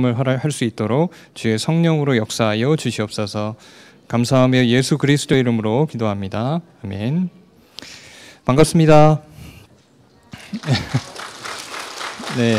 할 수 있도록 주의 성령으로 역사하여 주시옵소서. 감사하며 예수 그리스도 이름으로 기도합니다. 아멘. 반갑습니다. 네,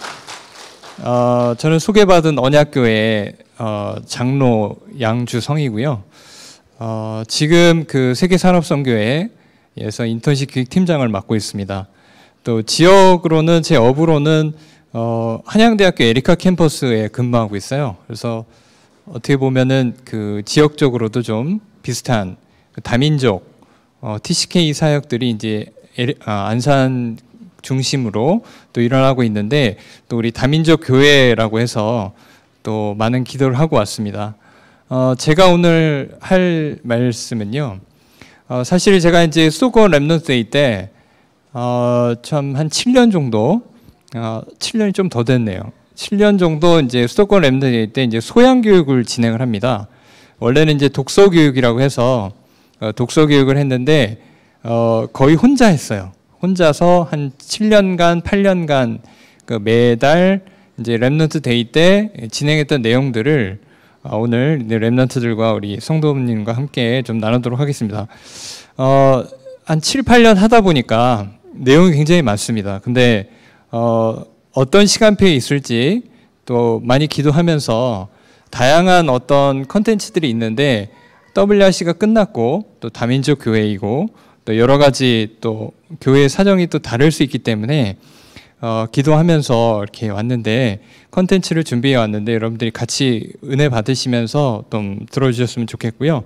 저는 소개받은 언약교회 장로 양주성이고요. 지금 그 세계산업선교회에서 인턴십 기획팀장을 맡고 있습니다. 또 지역으로는 제 업으로는 한양대학교 에리카 캠퍼스에 근무하고 있어요. 그래서 어떻게 보면은 그 지역적으로도 좀 비슷한 그 다민족 TCK 사역들이 이제 안산 중심으로 또 일어나고 있는데, 또 우리 다민족 교회라고 해서 또 많은 기도를 하고 왔습니다. 제가 오늘 할 말씀은요, 사실 제가 이제 수도권 랩넌트 데이 때 참 한 7년 정도, 7년이 좀 더 됐네요. 7년 정도 이제 수도권 랩넌트 데이 때 이제 소양 교육을 진행을 합니다. 원래는 이제 독서 교육이라고 해서 독서 교육을 했는데 거의 혼자 했어요. 혼자서 한 7년간, 8년간 그 매달 이제 랩넌트 데이 때 진행했던 내용들을 오늘 랩넌트들과 우리 성도님과 함께 좀 나누도록 하겠습니다. 한 7, 8년 하다 보니까 내용이 굉장히 많습니다. 근데 어떤 시간표에 있을지 또 많이 기도하면서 다양한 어떤 컨텐츠들이 있는데, WRC가 끝났고 또 다민족 교회이고 또 여러 가지 또 교회 사정이 또 다를 수 있기 때문에 기도하면서 이렇게 왔는데, 컨텐츠를 준비해 왔는데 여러분들이 같이 은혜 받으시면서 좀 들어주셨으면 좋겠고요.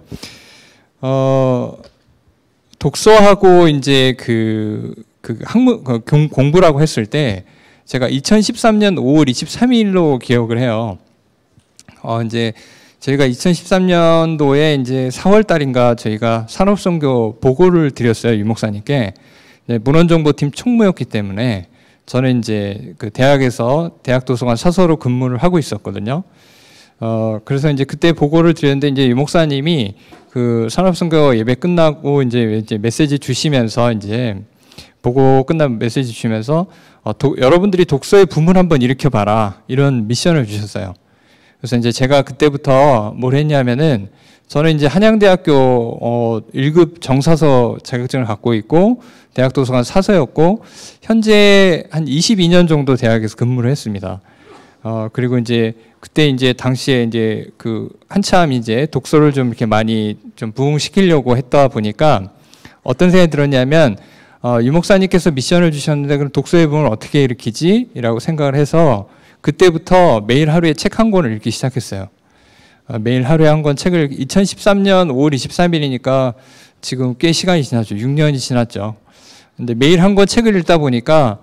독서하고 이제 공부라고 했을 때 제가 2013년 5월 23일로 기억을 해요. 이제 저희가 2013년도에 이제 4월 달인가 저희가 산업선교 보고를 드렸어요, 유 목사님께. 문헌정보팀 총무였기 때문에 저는 이제 그 대학에서 대학도서관 사서로 근무를 하고 있었거든요. 그래서 이제 그때 보고를 드렸는데, 이제 유 목사님이 그 산업선교 예배 끝나고 이제 메시지 주시면서, 이제 보고 끝나면 메시지 주시면서 여러분들이 독서의 붐을 한번 일으켜봐라, 이런 미션을 주셨어요. 그래서 이제 제가 그때부터 뭘 했냐면은, 저는 이제 한양대학교 1급 정사서 자격증을 갖고 있고 대학도서관 사서였고, 현재 한 22년 정도 대학에서 근무를 했습니다. 그리고 이제 그때 이제 당시에 이제 그 한참 이제 독서를 좀 이렇게 많이 좀 부흥시키려고 했다 보니까 어떤 생각이 들었냐면, 유 목사님께서 미션을 주셨는데 그럼 독서의 붐을 어떻게 일으키지? 라고 생각을 해서 그때부터 매일 하루에 책 한 권을 읽기 시작했어요. 매일 하루에 한 권 책을 2013년 5월 23일이니까 지금 꽤 시간이 지났죠. 6년이 지났죠. 근데 매일 한 권 책을 읽다 보니까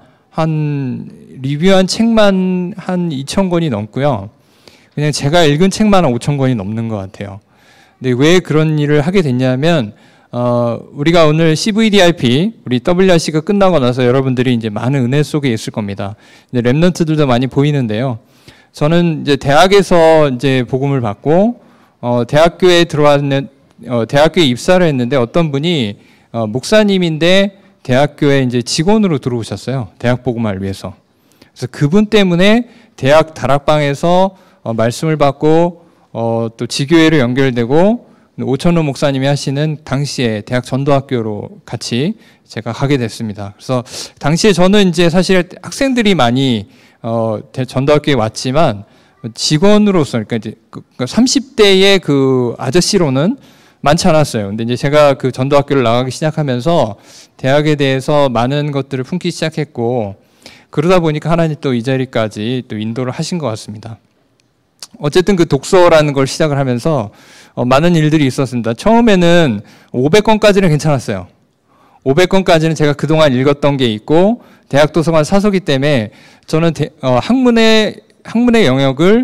리뷰한 책만 한 2,000권이 넘고요. 그냥 제가 읽은 책만 한 5,000권이 넘는 것 같아요. 근데 왜 그런 일을 하게 됐냐면, 우리가 오늘 CVDIP, 우리 WRC가 끝나고 나서 여러분들이 이제 많은 은혜 속에 있을 겁니다. 이제 랩넌트들도 많이 보이는데요. 저는 이제 대학에서 이제 복음을 받고, 대학교에 대학교에 입사를 했는데, 어떤 분이, 목사님인데, 대학교에 이제 직원으로 들어오셨어요. 대학 복음을 위해서. 그래서 그분 때문에 대학 다락방에서 말씀을 받고, 또 지교회로 연결되고, 오천호 목사님이 하시는 당시에 대학 전도학교로 같이 제가 가게 됐습니다. 그래서 당시에 저는 이제 사실 학생들이 많이 전도학교에 왔지만 직원으로서, 그러니까 이제 30대의 그 아저씨로는 많지 않았어요. 근데 이제 제가 그 전도학교를 나가기 시작하면서 대학에 대해서 많은 것들을 품기 시작했고, 그러다 보니까 하나님 또 이 자리까지 또 인도를 하신 것 같습니다. 어쨌든 그 독서라는 걸 시작을 하면서 많은 일들이 있었습니다. 처음에는 500권까지는 괜찮았어요. 500권까지는 제가 그동안 읽었던 게 있고, 대학도서관 사서기 때문에 저는 학문의 영역을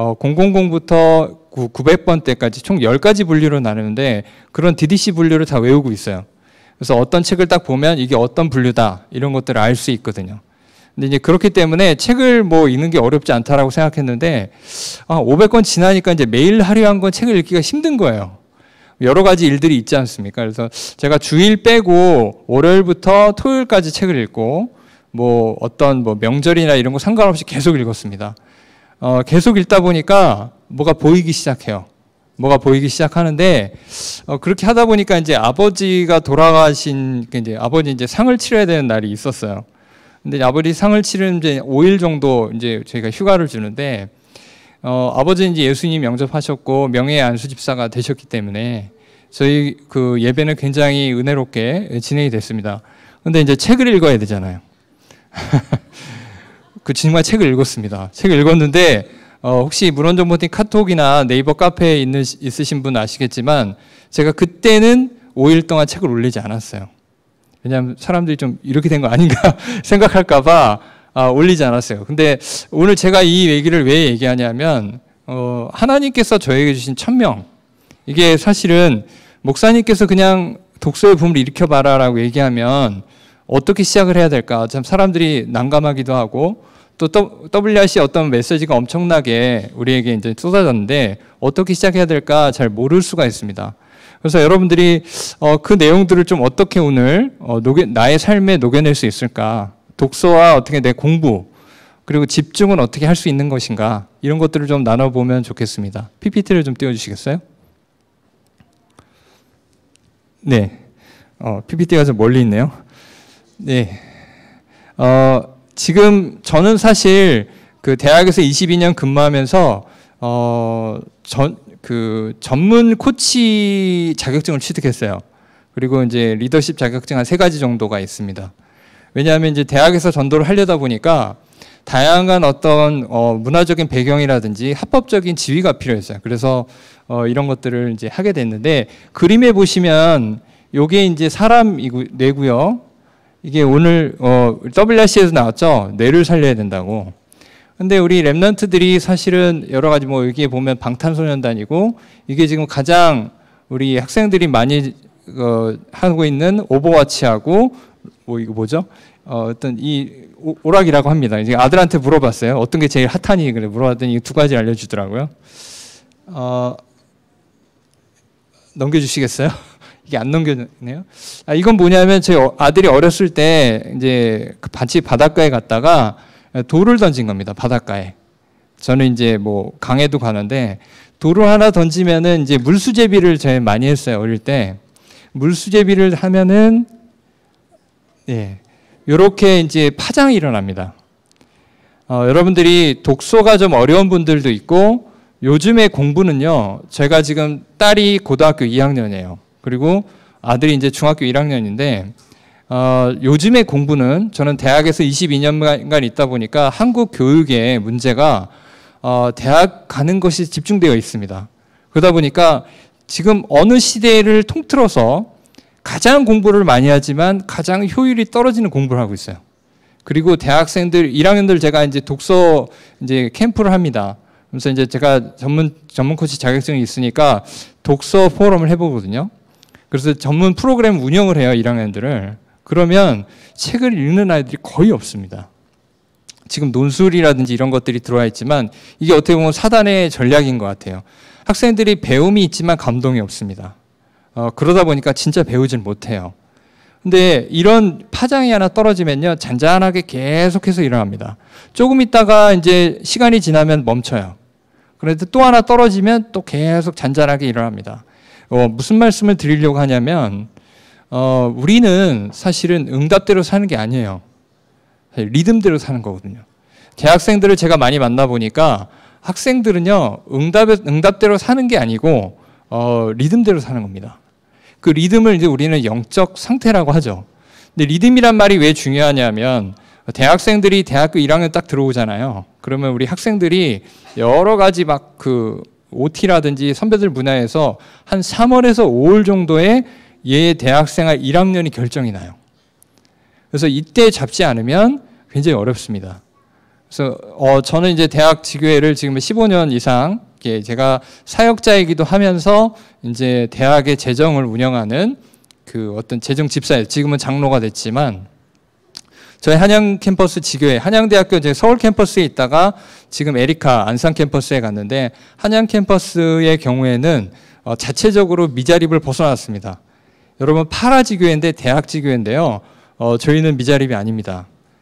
000부터 900번 때까지 총 10가지 분류로 나누는데, 그런 DDC 분류를 다 외우고 있어요. 그래서 어떤 책을 딱 보면 이게 어떤 분류다, 이런 것들을 알 수 있거든요. 근데 이제 그렇기 때문에 책을 뭐 읽는 게 어렵지 않다라고 생각했는데, 500권 지나니까 이제 매일 하루에 한 권 책을 읽기가 힘든 거예요. 여러 가지 일들이 있지 않습니까? 그래서 제가 주일 빼고 월요일부터 토요일까지 책을 읽고, 뭐 어떤 뭐 명절이나 이런 거 상관없이 계속 읽었습니다. 계속 읽다 보니까 뭐가 보이기 시작해요. 뭐가 보이기 시작하는데 그렇게 하다 보니까 이제 아버지가 돌아가신 이제 아버지 이제 상을 치러야 되는 날이 있었어요. 근데 아버지 상을 치르는 이제 5일 정도 이제 저희가 휴가를 주는데 아버지는 이제 예수님 영접하셨고 명예의 안수 집사가 되셨기 때문에 저희 그 예배는 굉장히 은혜롭게 진행이 됐습니다. 근데 이제 책을 읽어야 되잖아요. 그 정말 책을 읽었습니다. 책을 읽었는데 혹시 문헌정보팀 카톡이나 네이버 카페에 있으신 분 아시겠지만 제가 그때는 5일 동안 책을 올리지 않았어요. 왜냐하면 사람들이 좀 이렇게 된 거 아닌가 생각할까 봐 올리지 않았어요. 근데 오늘 제가 이 얘기를 왜 얘기하냐면 하나님께서 저에게 주신 천명, 이게 사실은 목사님께서 그냥 독서의 붐을 일으켜봐라 라고 얘기하면 어떻게 시작을 해야 될까 참 사람들이 난감하기도 하고 또 WRC 어떤 메시지가 엄청나게 우리에게 이제 쏟아졌는데 어떻게 시작해야 될까 잘 모를 수가 있습니다. 그래서 여러분들이 그 내용들을 좀 어떻게 오늘 나의 삶에 녹여낼 수 있을까, 독서와 어떻게 내 공부 그리고 집중은 어떻게 할 수 있는 것인가, 이런 것들을 좀 나눠보면 좋겠습니다. PPT를 좀 띄워주시겠어요? 네, PPT가 좀 멀리 있네요. 네, 지금 저는 사실 그 대학에서 22년 근무하면서 전문 코치 자격증을 취득했어요. 그리고 이제 리더십 자격증 한 3가지 정도가 있습니다. 왜냐하면 이제 대학에서 전도를 하려다 보니까 다양한 어떤 문화적인 배경이라든지 합법적인 지위가 필요했어요. 그래서 이런 것들을 이제 하게 됐는데, 그림에 보시면 요게 이제 사람 뇌고요. 이게 오늘 WRC에서 나왔죠. 뇌를 살려야 된다고. 근데 우리 랩런트들이 사실은 여러 가지 뭐 여기에 보면 방탄소년단이고, 이게 지금 가장 우리 학생들이 많이 하고 있는 오버워치하고 뭐 이거 뭐죠? 어떤 이 오락이라고 합니다. 이제 아들한테 물어봤어요. 어떤 게 제일 핫하니? 그래 물어봤더니 이 2가지 알려주더라고요. 넘겨주시겠어요? 이게 안 넘겨지네요. 이건 뭐냐면 제 아들이 어렸을 때 이제 같이 바닷가에 갔다가 돌을 던진 겁니다. 바닷가에. 저는 이제 뭐 강에도 가는데 돌을 하나 던지면은 이제 물수제비를 제일 많이 했어요. 어릴 때. 물수제비를 하면은 요렇게 이제 파장이 일어납니다. 여러분들이 독서가 좀 어려운 분들도 있고, 요즘의 공부는요, 제가 지금 딸이 고등학교 2학년이에요. 그리고 아들이 이제 중학교 1학년인데, 요즘의 공부는 저는 대학에서 22년간 있다 보니까 한국 교육의 문제가 대학 가는 것이 집중되어 있습니다. 그러다 보니까 지금 어느 시대를 통틀어서 가장 공부를 많이 하지만 가장 효율이 떨어지는 공부를 하고 있어요. 그리고 대학생들 1학년들 제가 이제 독서 이제 캠프를 합니다. 그래서 이제 제가 전문 코치 자격증이 있으니까 독서 포럼을 해보거든요. 그래서 전문 프로그램 운영을 해요, 1학년들을. 그러면 책을 읽는 아이들이 거의 없습니다. 지금 논술이라든지 이런 것들이 들어와 있지만 이게 어떻게 보면 사단의 전략인 것 같아요. 학생들이 배움이 있지만 감동이 없습니다. 그러다 보니까 진짜 배우질 못해요. 근데 이런 파장이 하나 떨어지면요, 잔잔하게 계속해서 일어납니다. 조금 있다가 이제 시간이 지나면 멈춰요. 그런데 또 하나 떨어지면 또 계속 잔잔하게 일어납니다. 무슨 말씀을 드리려고 하냐면 우리는 사실은 응답대로 사는 게 아니에요. 리듬대로 사는 거거든요. 대학생들을 제가 많이 만나보니까 학생들은요, 응답대로 사는 게 아니고 리듬대로 사는 겁니다. 그 리듬을 이제 우리는 영적 상태라고 하죠. 근데 리듬이란 말이 왜 중요하냐면, 대학생들이 대학교 1학년 딱 들어오잖아요. 그러면 우리 학생들이 여러 가지 막 그 OT라든지 선배들 문화에서 한 3월에서 5월 정도에 얘 대학생활 1학년이 결정이 나요. 그래서 이때 잡지 않으면 굉장히 어렵습니다. 그래서 저는 이제 대학 지교회를 지금 15년 이상 제가 사역자이기도 하면서 이제 대학의 재정을 운영하는 그 어떤 재정 집사예요. 지금은 장로가 됐지만, 저희 한양 캠퍼스 지교회, 한양대학교 이제 서울 캠퍼스에 있다가 지금 에리카 안산 캠퍼스에 갔는데, 한양 캠퍼스의 경우에는 자체적으로 미자립을 벗어났습니다. 여러분, 파라 지교회인데 대학 지교회인데요. 저희는 미자립이 아닙니다.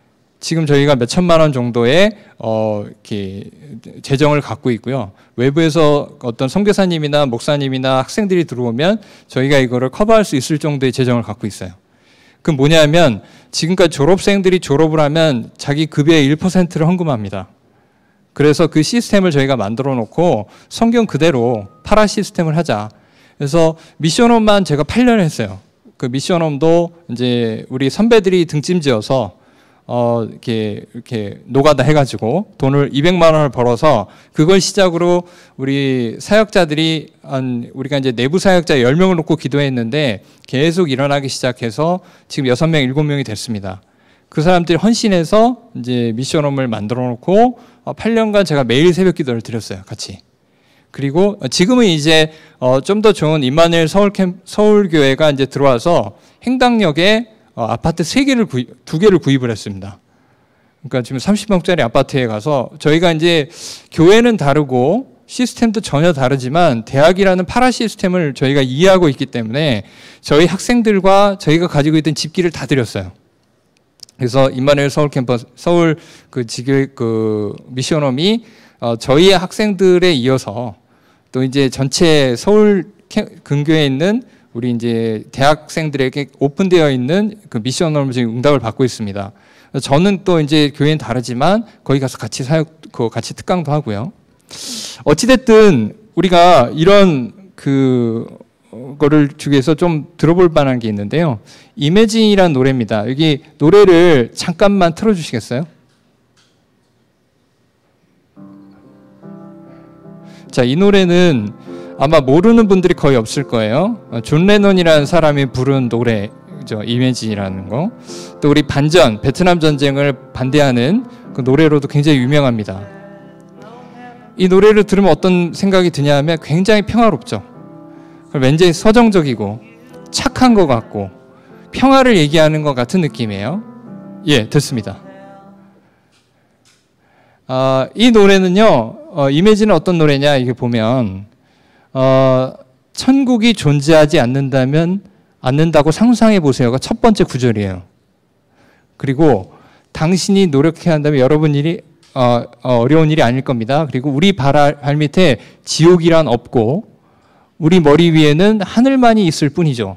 지금 저희가 몇 천만 원 정도의 이렇게 재정을 갖고 있고요. 외부에서 어떤 선교사님이나 목사님이나 학생들이 들어오면 저희가 이거를 커버할 수 있을 정도의 재정을 갖고 있어요. 그 뭐냐면 지금까지 졸업생들이 졸업을 하면 자기 급여의 1%를 헌금합니다. 그래서 그 시스템을 저희가 만들어 놓고 성경 그대로 파라 시스템을 하자. 그래서 미션홈만 제가 8년을 했어요. 그 미션홈도 이제 우리 선배들이 등짐지어서 이렇게 노가다 해가지고 돈을 200만 원을 벌어서 그걸 시작으로 우리 사역자들이 우리가 이제 내부 사역자 10명을 놓고 기도했는데 계속 일어나기 시작해서 지금 6명, 7명이 됐습니다. 그 사람들이 헌신해서 이제 미션홈을 만들어 놓고 8년간 제가 매일 새벽 기도를 드렸어요. 같이. 그리고 지금은 이제 좀 더 좋은 임마누엘 서울교회가 이제 들어와서 행당역에 아파트 2개를 구입을 했습니다. 그러니까 지금 30평짜리 아파트에 가서 저희가 이제 교회는 다르고 시스템도 전혀 다르지만 대학이라는 파라 시스템을 저희가 이해하고 있기 때문에 저희 학생들과 저희가 가지고 있던 집기를 다 드렸어요. 그래서 임마누엘 서울 캠퍼스, 서울 그 미션홈이 저희 학생들에 이어서 또 이제 전체 서울 근교에 있는 우리 이제 대학생들에게 오픈되어 있는 그 미션홈을 지금 응답을 받고 있습니다. 저는 또 이제 교회는 다르지만 거기 가서 같이 같이 특강도 하고요. 어찌됐든 우리가 이런 거를 주위에서 좀 들어볼 만한 게 있는데요. 이매진이라는 노래입니다. 여기 노래를 잠깐만 틀어주시겠어요? 자, 이 노래는 아마 모르는 분들이 거의 없을 거예요. 존 레논이라는 사람이 부른 노래죠. 이매진이라는 거. 또 우리 반전, 베트남 전쟁을 반대하는 그 노래로도 굉장히 유명합니다. 이 노래를 들으면 어떤 생각이 드냐 하면 굉장히 평화롭죠. 왠지 서정적이고 착한 것 같고 평화를 얘기하는 것 같은 느낌이에요. 예, 됐습니다. 이 노래는요, 이매진은 어떤 노래냐, 이게 보면, 천국이 존재하지 않는다고 상상해 보세요가 첫 번째 구절이에요. 그리고 당신이 노력해야 한다면 여러분 일이, 어려운 일이 아닐 겁니다. 그리고 우리 발 밑에 지옥이란 없고, 우리 머리 위에는 하늘만이 있을 뿐이죠.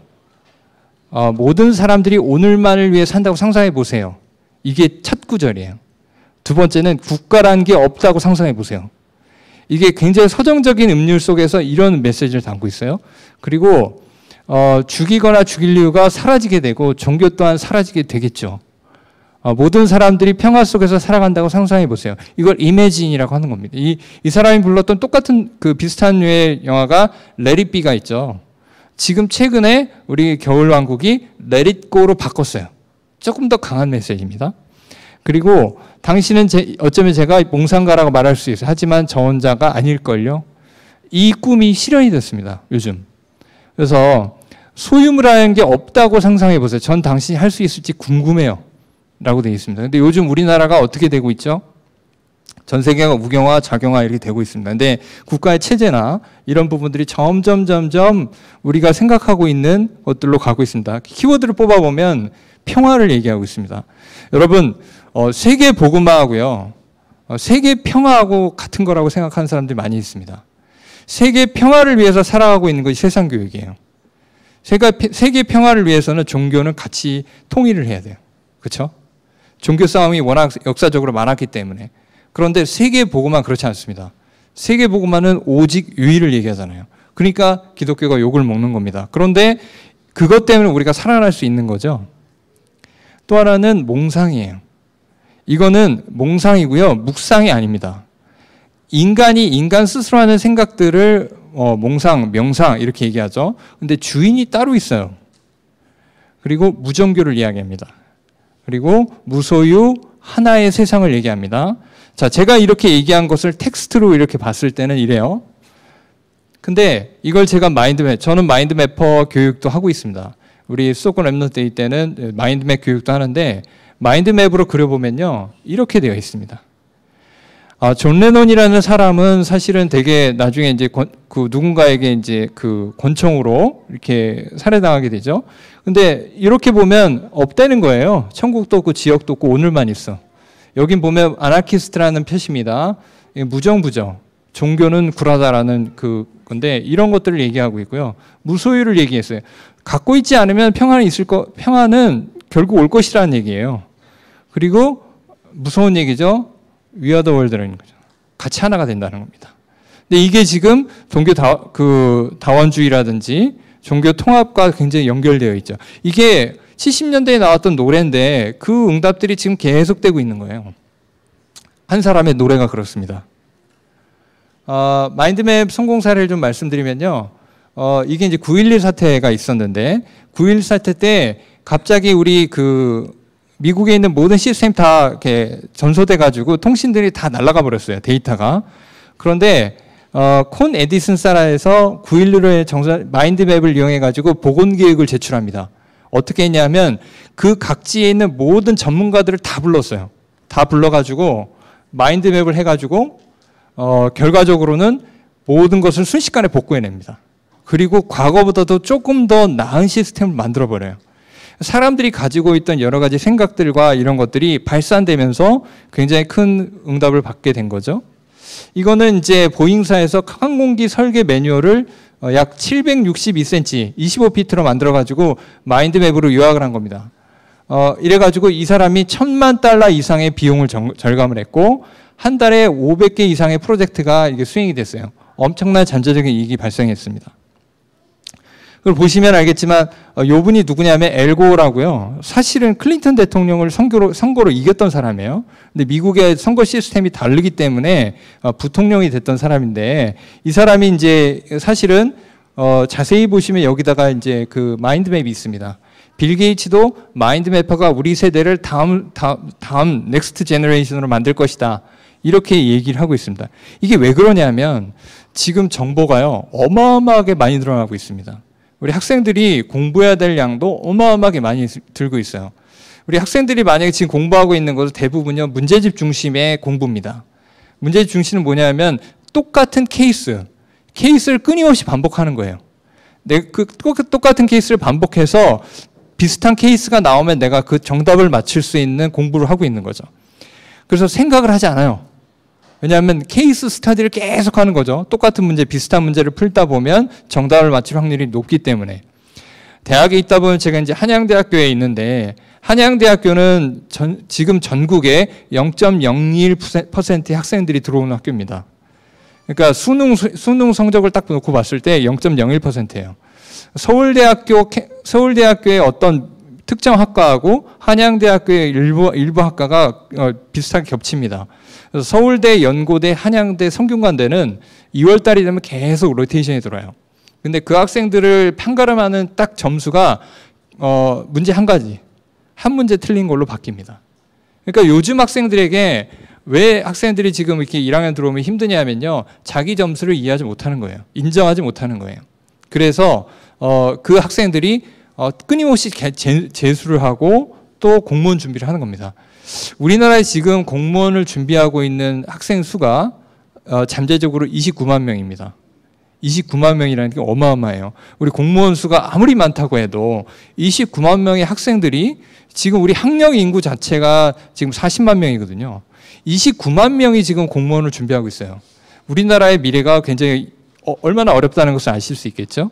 모든 사람들이 오늘만을 위해 산다고 상상해 보세요. 이게 첫 구절이에요. 두 번째는 국가라는 게 없다고 상상해 보세요. 이게 굉장히 서정적인 음률 속에서 이런 메시지를 담고 있어요. 그리고 죽이거나 죽일 이유가 사라지게 되고 종교 또한 사라지게 되겠죠. 모든 사람들이 평화 속에서 살아간다고 상상해 보세요. 이걸 이매진이라고 하는 겁니다. 이 사람이 불렀던 똑같은 그 비슷한 류의 영화가 Let It Be가 있죠. 지금 최근에 우리 겨울왕국이 Let It Go로 바꿨어요. 조금 더 강한 메시지입니다. 그리고 당신은 어쩌면 제가 몽상가라고 말할 수 있어요. 하지만 저 혼자가 아닐걸요. 이 꿈이 실현이 됐습니다. 요즘. 그래서 소유물이라는 게 없다고 상상해 보세요. 전 당신이 할 수 있을지 궁금해요. 라고 되어 있습니다. 근데 요즘 우리나라가 어떻게 되고 있죠? 전 세계가 우경화, 작용화 이렇게 되고 있습니다. 근데 국가의 체제나 이런 부분들이 점점 우리가 생각하고 있는 것들로 가고 있습니다. 키워드를 뽑아보면 평화를 얘기하고 있습니다. 여러분, 세계 복음화하고요, 세계 평화하고 같은 거라고 생각하는 사람들이 많이 있습니다. 세계 평화를 위해서 살아가고 있는 것이 세상 교육이에요. 세계 평화를 위해서는 종교는 같이 통일을 해야 돼요. 그렇죠? 종교 싸움이 워낙 역사적으로 많았기 때문에. 그런데 세계 복음화는 그렇지 않습니다. 세계 복음화는 오직 유의를 얘기하잖아요. 그러니까 기독교가 욕을 먹는 겁니다. 그런데 그것 때문에 우리가 살아날 수 있는 거죠. 또 하나는 몽상이에요. 이거는 몽상이고요, 묵상이 아닙니다. 인간이 인간 스스로 하는 생각들을 몽상, 명상 이렇게 얘기하죠. 근데 주인이 따로 있어요. 그리고 무정교를 이야기합니다. 그리고 무소유 하나의 세상을 얘기합니다. 자, 제가 이렇게 얘기한 것을 텍스트로 이렇게 봤을 때는 이래요. 근데 이걸 제가 저는 마인드매퍼 교육도 하고 있습니다. 우리 수도권 랩넌트 때는 마인드맵 교육도 하는데 마인드맵으로 그려보면요, 이렇게 되어 있습니다. 존 레논이라는 사람은 사실은 되게 나중에 이제 누군가에게 이제 그 권총으로 이렇게 살해당하게 되죠. 근데 이렇게 보면 없다는 거예요. 천국도 없고 지역도 없고 오늘만 있어. 여긴 보면 아나키스트라는 표시입니다. 무정부정. 종교는 굴하다라는 그 건데 이런 것들을 얘기하고 있고요. 무소유를 얘기했어요. 갖고 있지 않으면 평화는 결국 올 것이라는 얘기예요. 그리고 무서운 얘기죠. We are the world라는 거죠. 같이 하나가 된다는 겁니다. 근데 이게 지금 종교 다원주의라든지 종교 통합과 굉장히 연결되어 있죠. 이게 70년대에 나왔던 노래인데 그 응답들이 지금 계속되고 있는 거예요. 한 사람의 노래가 그렇습니다. 마인드맵 성공 사례를 좀 말씀드리면요. 이게 이제 9.11 사태가 있었는데 9.11 사태 때 갑자기 우리 미국에 있는 모든 시스템 다 이렇게 전소돼 가지고 통신들이 다 날아가 버렸어요. 데이터가. 그런데 콘 에디슨 사라에서 9.11의 마인드맵을 이용해 가지고 보건 계획을 제출합니다. 어떻게 했냐면 그 각지에 있는 모든 전문가들을 다 불렀어요. 다 불러가지고 마인드맵을 해가지고 결과적으로는 모든 것을 순식간에 복구해냅니다. 그리고 과거보다도 조금 더 나은 시스템을 만들어버려요. 사람들이 가지고 있던 여러 가지 생각들과 이런 것들이 발산되면서 굉장히 큰 응답을 받게 된 거죠. 이거는 이제 보잉사에서 항공기 설계 매뉴얼을 약 762cm, 25피트로 만들어가지고 마인드맵으로 요약을 한 겁니다. 이래가지고 이 사람이 $10,000,000 이상의 비용을 절감을 했고 한 달에 500개 이상의 프로젝트가 이게 수행이 됐어요. 엄청난 잠재적인 이익이 발생했습니다. 그걸 보시면 알겠지만 이분이 누구냐면 엘고라고요. 사실은 클린턴 대통령을 선거로 이겼던 사람이에요. 근데 미국의 선거 시스템이 다르기 때문에 부통령이 됐던 사람인데 이 사람이 이제 사실은 자세히 보시면 여기다가 이제 그 마인드맵이 있습니다. 빌 게이츠도 마인드맵화가 우리 세대를 다음 넥스트 제너레이션으로 만들 것이다. 이렇게 얘기를 하고 있습니다. 이게 왜 그러냐면 지금 정보가요 어마어마하게 많이 늘어나고 있습니다. 우리 학생들이 공부해야 될 양도 어마어마하게 많이 들고 있어요. 우리 학생들이 만약에 지금 공부하고 있는 것은 대부분요 문제집 중심의 공부입니다. 문제집 중심은 뭐냐면 똑같은 케이스를 끊임없이 반복하는 거예요. 그 똑같은 케이스를 반복해서 비슷한 케이스가 나오면 내가 그 정답을 맞출 수 있는 공부를 하고 있는 거죠. 그래서 생각을 하지 않아요. 왜냐하면 케이스 스터디를 계속 하는 거죠. 똑같은 문제, 비슷한 문제를 풀다 보면 정답을 맞출 확률이 높기 때문에. 대학에 있다 보면 제가 이제 한양대학교에 있는데 한양대학교는 지금 전국에 0.01%의 학생들이 들어오는 학교입니다. 그러니까 수능 성적을 딱 놓고 봤을 때 0.01%예요. 서울대학교의 어떤 특정 학과하고 한양대학교의 일부 학과가 비슷하게 겹칩니다. 그래서 서울대, 연고대, 한양대, 성균관대는 2월 달이 되면 계속 로테이션이 들어요. 근데 그 학생들을 판가름하는 딱 점수가 문제 한 가지, 한 문제 틀린 걸로 바뀝니다. 그러니까 요즘 학생들에게 왜 학생들이 지금 이렇게 1학년 들어오면 힘드냐면요, 자기 점수를 이해하지 못하는 거예요. 인정하지 못하는 거예요. 그래서 그 학생들이 끊임없이 재수를 하고 또 공무원 준비를 하는 겁니다. 우리나라에 지금 공무원을 준비하고 있는 학생 수가 잠재적으로 29만 명입니다. 29만 명이라는 게 어마어마해요. 우리 공무원 수가 아무리 많다고 해도 29만 명의 학생들이 지금 우리 학령 인구 자체가 지금 40만 명이거든요. 29만 명이 지금 공무원을 준비하고 있어요. 우리나라의 미래가 굉장히 얼마나 어렵다는 것을 아실 수 있겠죠?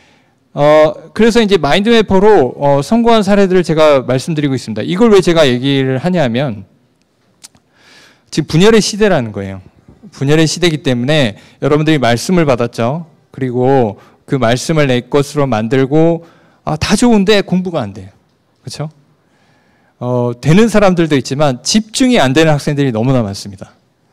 그래서 이제 마인드맵으로 성공한 사례들을 제가 말씀드리고 있습니다. 이걸 왜 제가 얘기를 하냐면 지금 분열의 시대라는 거예요. 분열의 시대이기 때문에 여러분들이 말씀을 받았죠. 그리고 그 말씀을 내 것으로 만들고 다 좋은데 공부가 안 돼요. 그렇죠? 되는 사람들도 있지만 집중이 안 되는 학생들이 너무나 많습니다.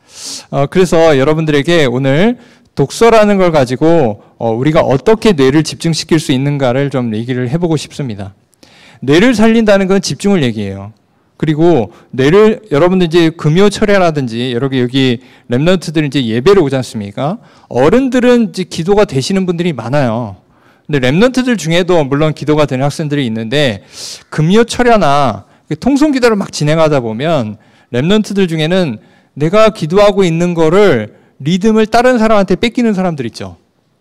그래서 여러분들에게 오늘 독서라는 걸 가지고 우리가 어떻게 뇌를 집중시킬 수 있는가를 좀 얘기를 해보고 싶습니다. 뇌를 살린다는 건 집중을 얘기해요. 그리고 뇌를 여러분들 이제 금요철야라든지 여기 랩런트들은 이제 예배를 오지 않습니까? 어른들은 이제 기도가 되시는 분들이 많아요. 근데 랩런트들 중에도 물론 기도가 되는 학생들이 있는데 금요철야나 통성 기도를 막 진행하다 보면 랩런트들 중에는 내가 기도하고 있는 거를 리듬을 다른 사람한테 뺏기는 사람들 있죠.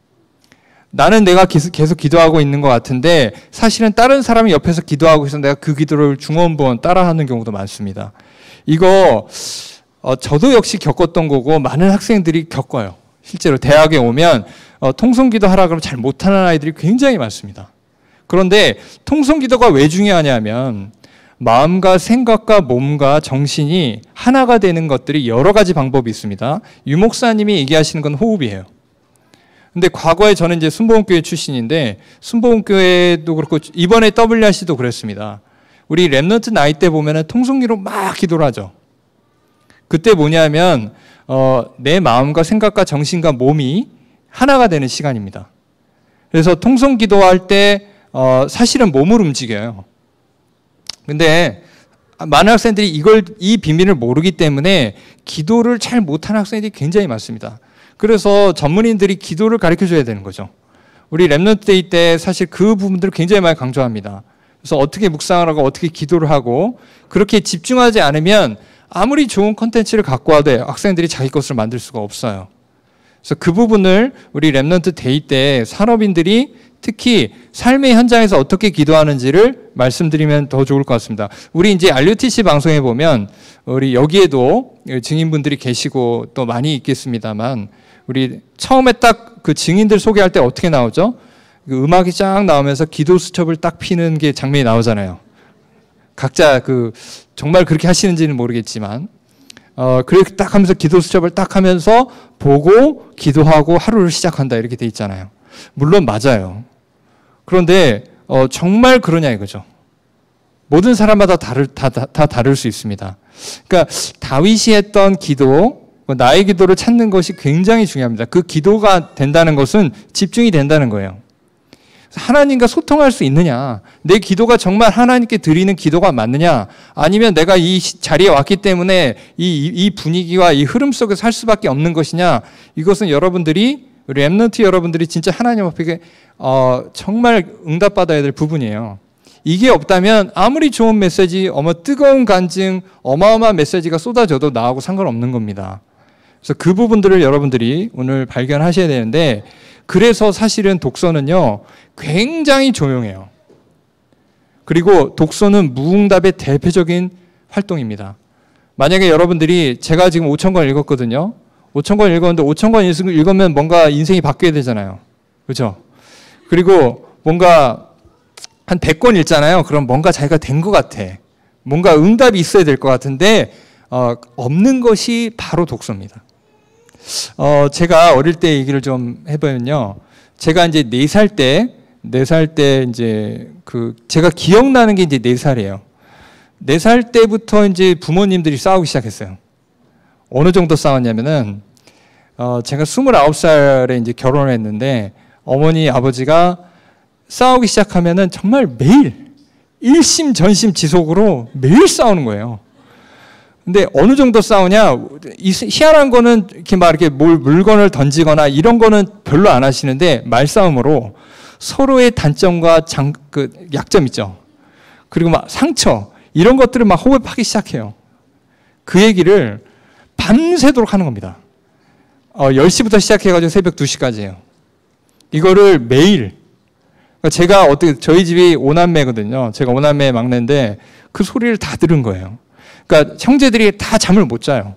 나는 내가 계속 기도하고 있는 것 같은데 사실은 다른 사람이 옆에서 기도하고 있어서 내가 그 기도를 중원부원 따라하는 경우도 많습니다. 이거 저도 역시 겪었던 거고 많은 학생들이 겪어요. 실제로 대학에 오면 통성기도 하라 그러면 잘 못하는 아이들이 굉장히 많습니다. 그런데 통성기도가 왜 중요하냐면 마음과 생각과 몸과 정신이 하나가 되는 것들이 여러 가지 방법이 있습니다. 유 목사님이 얘기하시는 건 호흡이에요. 근데 과거에 저는 이제 순복음교회 출신인데 순복음교회도 그렇고 이번에 WRC도 그랬습니다. 우리 랩넌트 나이 때 보면은 통성기로 막 기도를 하죠. 그때 뭐냐면 내 마음과 생각과 정신과 몸이 하나가 되는 시간입니다. 그래서 통성 기도할 때 사실은 몸을 움직여요. 근데 많은 학생들이 이 비밀을 모르기 때문에 기도를 잘 못하는 학생들이 굉장히 많습니다. 그래서 전문인들이 기도를 가르쳐 줘야 되는 거죠. 우리 랩넌트 데이 때 사실 그 부분들을 굉장히 많이 강조합니다. 그래서 어떻게 묵상을 하고 어떻게 기도를 하고 그렇게 집중하지 않으면 아무리 좋은 컨텐츠를 갖고 와도 학생들이 자기 것을 만들 수가 없어요. 그래서 그 부분을 우리 랩넌트 데이 때 산업인들이 특히 삶의 현장에서 어떻게 기도하는지를 말씀드리면 더 좋을 것 같습니다. 우리 이제 RUTC 방송에 보면 우리 여기에도 증인분들이 계시고 또 많이 있겠습니다만 우리 처음에 딱 그 증인들 소개할 때 어떻게 나오죠? 그 음악이 쫙 나오면서 기도 수첩을 딱 피는 게 장면이 나오잖아요. 각자 정말 그렇게 하시는지는 모르겠지만 그렇게 딱 하면서 기도 수첩을 딱 하면서 보고 기도하고 하루를 시작한다 이렇게 돼 있잖아요. 물론 맞아요. 그런데 정말 그러냐 이거죠. 모든 사람마다 다 다를 수 있습니다. 그러니까 다윗이 했던 기도, 나의 기도를 찾는 것이 굉장히 중요합니다. 그 기도가 된다는 것은 집중이 된다는 거예요. 하나님과 소통할 수 있느냐, 내 기도가 정말 하나님께 드리는 기도가 맞느냐, 아니면 내가 이 자리에 왔기 때문에 이 분위기와 이 흐름 속에 살 수밖에 없는 것이냐, 이것은 여러분들이 우리 랩넌트 여러분들이 진짜 하나님 앞에 정말 응답받아야 될 부분이에요. 이게 없다면 아무리 좋은 메시지, 뜨거운 간증, 어마어마한 메시지가 쏟아져도 나하고 상관없는 겁니다. 그래서 그 부분들을 여러분들이 오늘 발견하셔야 되는데, 그래서 사실은 독서는요 굉장히 조용해요. 그리고 독서는 무응답의 대표적인 활동입니다. 만약에 여러분들이 제가 지금 5,000권 읽었거든요. 5,000권 읽었는데 5,000권 읽으면 뭔가 인생이 바뀌어야 되잖아요. 그렇죠? 그리고 뭔가 한 100권 읽잖아요. 그럼 뭔가 자기가 된 것 같아. 뭔가 응답이 있어야 될 것 같은데 없는 것이 바로 독서입니다. 제가 어릴 때 얘기를 좀 해보면요. 제가 이제 4살 때 이제 제가 기억나는 게 이제 4살이에요. 4살 때부터 이제 부모님들이 싸우기 시작했어요. 어느 정도 싸웠냐면은, 제가 29살에 이제 결혼을 했는데, 어머니, 아버지가 싸우기 시작하면은 정말 매일, 일심전심지속으로 매일 싸우는 거예요. 근데 어느 정도 싸우냐, 희한한 거는 이렇게 물건을 던지거나 이런 거는 별로 안 하시는데, 말싸움으로 서로의 단점과 약점 있죠. 그리고 막 상처, 이런 것들을 막 호흡하기 시작해요. 그 얘기를 밤새도록 하는 겁니다. 10시부터 시작해가지고 새벽 2시까지예요. 이거를 매일. 제가 저희 집이 5남매거든요. 제가 5남매 막내인데 그 소리를 다 들은 거예요. 그러니까 형제들이 다 잠을 못 자요.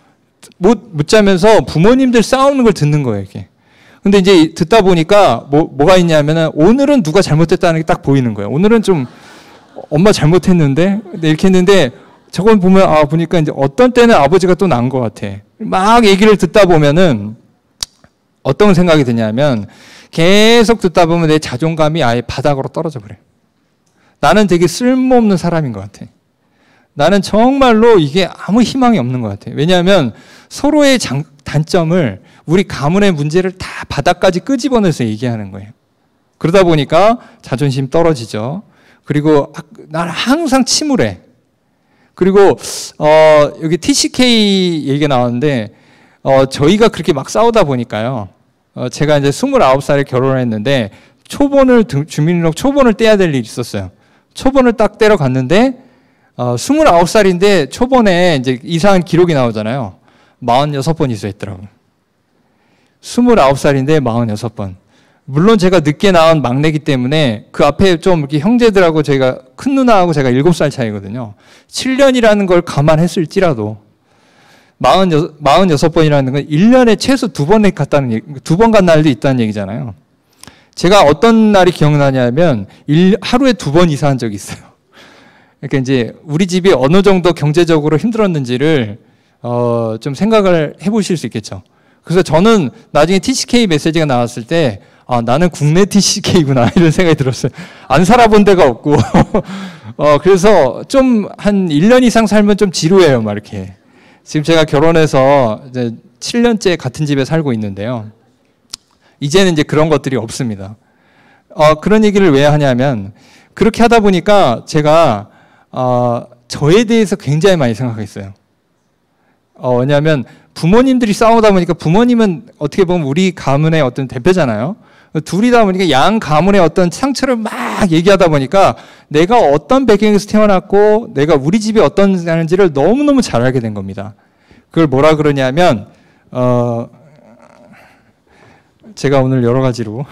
못 자면서 부모님들 싸우는 걸 듣는 거예요, 이게. 근데 이제 듣다 보니까 뭐가 있냐면은 오늘은 누가 잘못했다는 게 딱 보이는 거예요. 오늘은 좀 엄마 잘못했는데 이렇게 했는데 저건 보면 보니까 이제 어떤 때는 아버지가 또 난 것 같아. 막 얘기를 듣다 보면은 어떤 생각이 드냐면 계속 듣다 보면 내 자존감이 아예 바닥으로 떨어져 버려요. 나는 되게 쓸모없는 사람인 것 같아. 나는 정말로 이게 아무 희망이 없는 것 같아. 왜냐하면 서로의 단점을 우리 가문의 문제를 다 바닥까지 끄집어내서 얘기하는 거예요. 그러다 보니까 자존심 떨어지죠. 그리고 나는 항상 침울해. 그리고 여기 TCK 얘기가 나왔는데 저희가 그렇게 막 싸우다 보니까요. 제가 이제 29살에 결혼을 했는데 주민등록 초본을 떼야 될 일이 있었어요. 초본을 딱 떼러 갔는데 29살인데 초본에 이제 이상한 기록이 나오잖아요. 46번 이수했더라고요. 29살인데 46번. 물론 제가 늦게 낳은 막내기 때문에 그 앞에 좀 이렇게 형제들하고 저희가 큰 누나하고 제가 7살 차이거든요. 7년이라는 걸 감안했을지라도 46번이라는 건 1년에 최소 2번 갔다는 얘기, 2번 간 날도 있다는 얘기잖아요. 제가 어떤 날이 기억나냐면 하루에 2번 이사한 적이 있어요. 그러니까 이제 우리 집이 어느 정도 경제적으로 힘들었는지를 좀 생각을 해보실 수 있겠죠. 그래서 저는 나중에 TCK 메시지가 나왔을 때 나는 국내 TCK구나 이런 생각이 들었어요. 안 살아본 데가 없고 그래서 좀 한 1년 이상 살면 좀 지루해요, 막 이렇게. 지금 제가 결혼해서 이제 7년째 같은 집에 살고 있는데요. 이제는 이제 그런 것들이 없습니다. 그런 얘기를 왜 하냐면 그렇게 하다 보니까 제가 저에 대해서 굉장히 많이 생각했어요. 왜냐하면 부모님들이 싸우다 보니까 부모님은 어떻게 보면 우리 가문의 어떤 대표잖아요. 둘이다 보니까 양 가문의 어떤 상처를 막 얘기하다 보니까 내가 어떤 배경에서 태어났고 내가 우리 집이 어떤 사는지를 너무너무 잘 알게 된 겁니다. 그걸 뭐라 그러냐면 제가 오늘 여러 가지로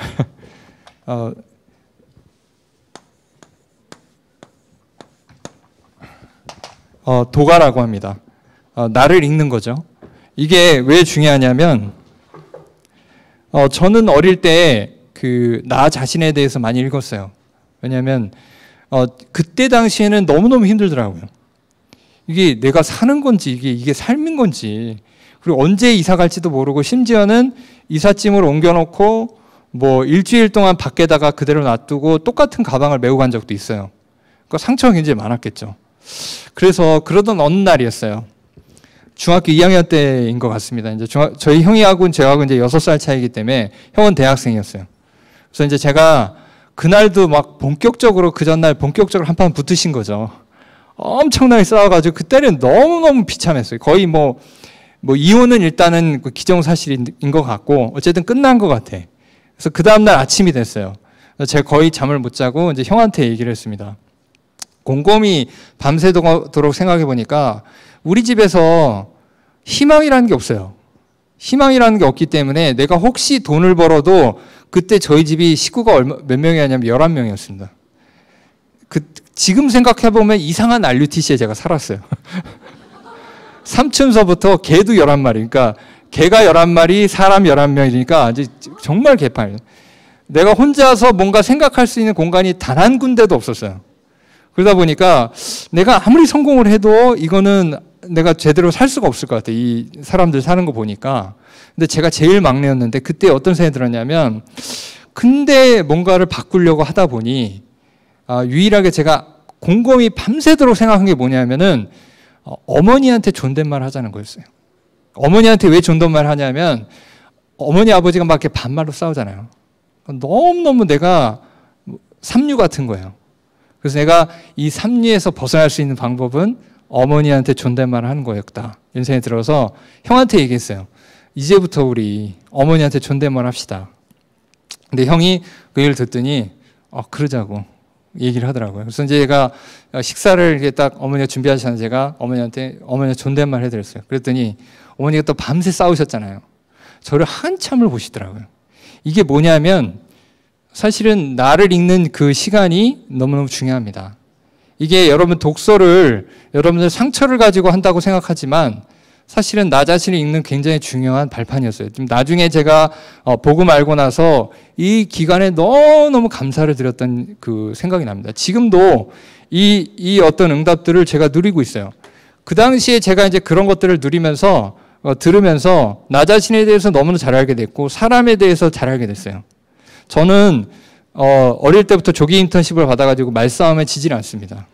도가라고 합니다. 나를 읽는 거죠. 이게 왜 중요하냐면 저는 어릴 때 나 자신에 대해서 많이 읽었어요. 왜냐하면 그때 당시에는 너무너무 힘들더라고요. 이게 내가 사는 건지 이게 삶인 건지, 그리고 언제 이사 갈지도 모르고, 심지어는 이삿짐을 옮겨놓고 뭐 일주일 동안 밖에다가 그대로 놔두고 똑같은 가방을 메고 간 적도 있어요. 그러니까 상처가 굉장히 많았겠죠. 그래서 그러던 어느 날이었어요. 중학교 2학년 때인 것 같습니다. 이제 저희 형이하고 저하고 이제 6살 차이기 때문에 형은 대학생이었어요. 그래서 이제 제가 그날도 막 본격적으로 그 전날 본격적으로 한판 붙으신 거죠. 엄청나게 싸워가지고 그때는 너무너무 비참했어요. 거의 뭐 이혼은 일단은 기정사실인 것 같고 어쨌든 끝난 것 같아. 그래서 그 다음날 아침이 됐어요. 그래서 제가 거의 잠을 못 자고 이제 형한테 얘기를 했습니다. 곰곰이 밤새도록 생각해 보니까 우리 집에서 희망이라는 게 없어요. 희망이라는 게 없기 때문에 내가 혹시 돈을 벌어도, 그때 저희 집이 식구가 몇 명이었냐면 11명이었습니다. 지금 생각해보면 이상한 RUTC에 제가 살았어요. 삼촌서부터 개도 11마리, 그러니까 개가 11마리, 사람 11명이니까 아주 정말 개판이에요. 내가 혼자서 뭔가 생각할 수 있는 공간이 단 한 군데도 없었어요. 그러다 보니까 내가 아무리 성공을 해도 이거는 내가 제대로 살 수가 없을 것 같아요. 이 사람들 사는 거 보니까. 근데 제가 제일 막내였는데 그때 어떤 생각이 들었냐면, 근데 뭔가를 바꾸려고 하다 보니 유일하게 제가 곰곰이 밤새도록 생각한 게 뭐냐면은 어머니한테 존댓말 하자는 거였어요. 어머니한테 왜 존댓말 하냐면 어머니 아버지가 막 이렇게 반말로 싸우잖아요. 너무너무 내가 삼류 같은 거예요. 그래서 내가 이 삼류에서 벗어날 수 있는 방법은 어머니한테 존댓말을 하는 거였다. 이런 생각이 들어서 형한테 얘기했어요. 이제부터 우리 어머니한테 존댓말 합시다. 근데 형이 그 얘기를 듣더니 그러자고 얘기를 하더라고요. 그래서 이제 제가 식사를 이렇게 딱 어머니가 준비하시는 제가 어머니한테 존댓말 해드렸어요. 그랬더니 어머니가 또 밤새 싸우셨잖아요. 저를 한참을 보시더라고요. 이게 뭐냐면 사실은 나를 읽는 그 시간이 너무너무 중요합니다. 이게 여러분 독서를 여러분들 상처를 가지고 한다고 생각하지만 사실은 나 자신을 읽는 굉장히 중요한 발판이었어요. 나중에 제가 복음 알고 나서 이 기간에 너무너무 감사를 드렸던 그 생각이 납니다. 지금도 이 어떤 응답들을 제가 누리고 있어요. 그 당시에 제가 이제 그런 것들을 누리면서 들으면서 나 자신에 대해서 너무나 잘 알게 됐고 사람에 대해서 잘 알게 됐어요. 저는 어릴 때부터 조기 인턴십을 받아가지고 말싸움에 지질 않습니다.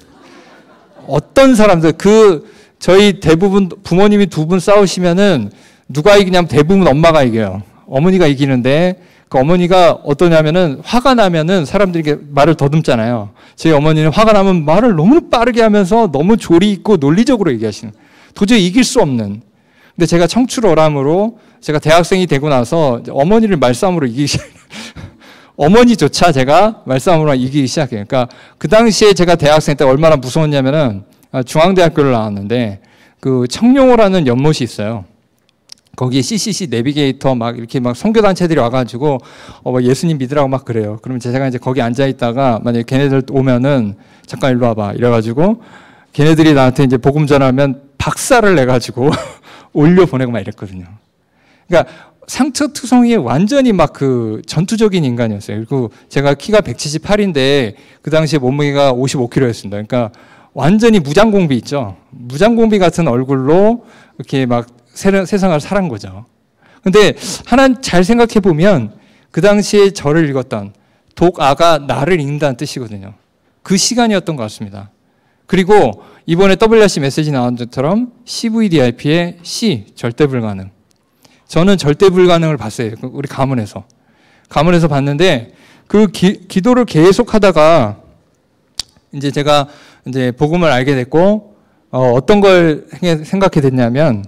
어떤 사람들 저희 대부분 부모님이 두 분 싸우시면은 누가 이기냐면 대부분 엄마가 이겨요. 어머니가 이기는데 그 어머니가 어떠냐면은 화가 나면은 사람들이 말을 더듬잖아요. 저희 어머니는 화가 나면 말을 너무 빠르게 하면서 너무 조리 있고 논리적으로 얘기하시는, 도저히 이길 수 없는. 근데 제가 청출어람으로 제가 대학생이 되고 나서 어머니를 말싸움으로 이기기 어머니조차 제가 말싸움으로 이기기 시작해요. 그러니까 그 당시에 제가 대학생 때 얼마나 무서웠냐면은 중앙대학교를 나왔는데 그 청룡호라는 연못이 있어요. 거기에 CCC 내비게이터 막 이렇게 막 선교단체들이 와가지고 막 예수님 믿으라고 막 그래요. 그러면 제가 이제 거기 앉아 있다가 만약에 걔네들 오면은 잠깐 일로 와봐 이래가지고 걔네들이 나한테 이제 복음 전하면 박살을 내가지고 올려 보내고 막 이랬거든요. 그러니까 상처투성이에 완전히 막 그 전투적인 인간이었어요. 그리고 제가 키가 178인데 그 당시에 몸무게가 55kg였습니다. 그러니까 완전히 무장공비 있죠. 무장공비 같은 얼굴로 이렇게 막 세상을 살은 거죠. 근데 하나 잘 생각해 보면 그 당시에 저를 읽었던 독아가 나를 읽는다는 뜻이거든요. 그 시간이었던 것 같습니다. 그리고 이번에 WRC 메시지 나온 것처럼 CVDIP의 C, 절대 불가능. 저는 절대 불가능을 봤어요. 우리 가문에서 봤는데 그 기도를 계속 하다가 이제 제가 이제 복음을 알게 됐고 어떤 걸 생각해 됐냐면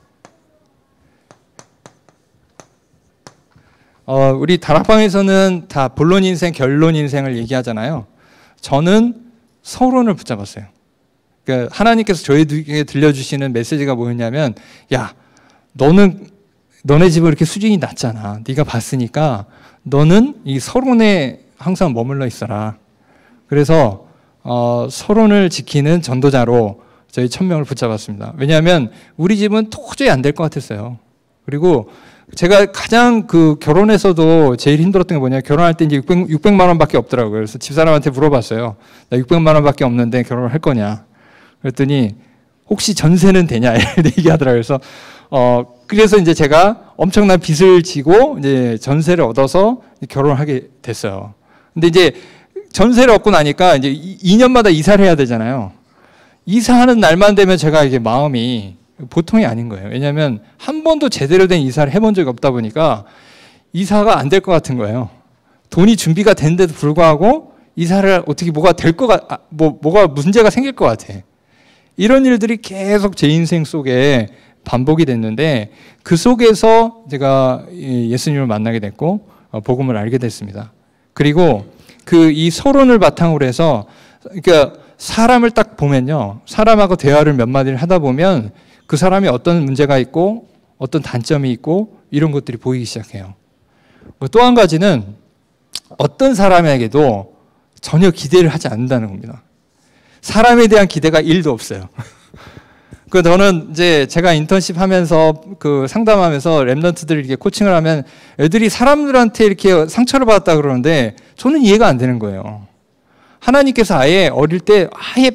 우리 다락방에서는 다 본론 인생, 결론 인생을 얘기하잖아요. 저는 서론을 붙잡았어요. 그러니까 하나님께서 저에게 들려주시는 메시지가 뭐였냐면, 야, 너네 집은 이렇게 수준이 낮잖아. 네가 봤으니까 너는 이 서론에 항상 머물러 있어라. 그래서 서론을 지키는 전도자로 저희 1000명을 붙잡았습니다. 왜냐하면 우리 집은 도저히 안 될 것 같았어요. 그리고 제가 가장 결혼에서도 제일 힘들었던 게 뭐냐, 결혼할 때 이제 600만 원밖에 없더라고요. 그래서 집사람한테 물어봤어요. 나 600만 원밖에 없는데 결혼을 할 거냐. 그랬더니 혹시 전세는 되냐 이렇게 얘기하더라고요. 그래서 이제 제가 엄청난 빚을 지고 이제 전세를 얻어서 결혼을 하게 됐어요. 근데 이제 전세를 얻고 나니까 이제 2년마다 이사를 해야 되잖아요. 이사하는 날만 되면 제가 이게 마음이 보통이 아닌 거예요. 왜냐하면 한 번도 제대로 된 이사를 해본 적이 없다 보니까 이사가 안 될 것 같은 거예요. 돈이 준비가 됐는데도 불구하고 이사를 어떻게 뭐가 뭐가 문제가 생길 것 같아. 이런 일들이 계속 제 인생 속에 반복이 됐는데 그 속에서 제가 예수님을 만나게 됐고 복음을 알게 됐습니다. 그리고 이 서론을 바탕으로 해서 그러니까 사람을 딱 보면요. 사람하고 대화를 몇 마디를 하다 보면 그 사람이 어떤 문제가 있고 어떤 단점이 있고 이런 것들이 보이기 시작해요. 또 한 가지는 어떤 사람에게도 전혀 기대를 하지 않는다는 겁니다. 사람에 대한 기대가 1도 없어요. 저는 이제 제가 인턴십 하면서 상담하면서 랩런트들 이렇게 코칭을 하면 애들이 사람들한테 이렇게 상처를 받았다 그러는데 저는 이해가 안 되는 거예요. 하나님께서 아예 어릴 때 아예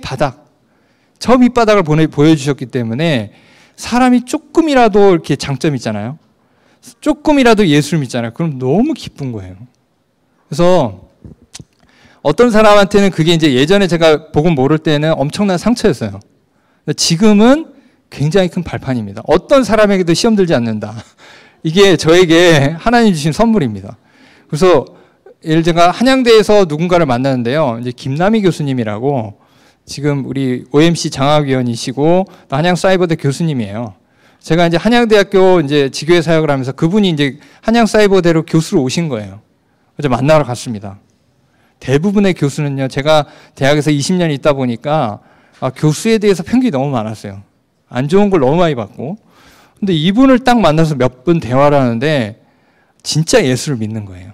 저 밑바닥을 보여주셨기 때문에 사람이 조금이라도 이렇게 장점이 있잖아요. 조금이라도 예수를 믿잖아요. 그럼 너무 기쁜 거예요. 그래서 어떤 사람한테는 그게 이제 예전에 제가 복음 모를 때는 엄청난 상처였어요. 지금은 굉장히 큰 발판입니다. 어떤 사람에게도 시험 들지 않는다. 이게 저에게 하나님 주신 선물입니다. 그래서 제가 한양대에서 누군가를 만났는데요. 이제 김남희 교수님이라고 지금 우리 OMC 장학위원이시고 한양사이버대 교수님이에요. 제가 이제 한양대학교 이제 지교회 사역을 하면서 그분이 이제 한양사이버대로 교수로 오신 거예요. 그래서 만나러 갔습니다. 대부분의 교수는요, 제가 대학에서 20년 있다 보니까 교수에 대해서 편견이 너무 많았어요. 안 좋은 걸 너무 많이 받고. 근데 이분을 딱 만나서 몇 분 대화를 하는데 진짜 예수를 믿는 거예요.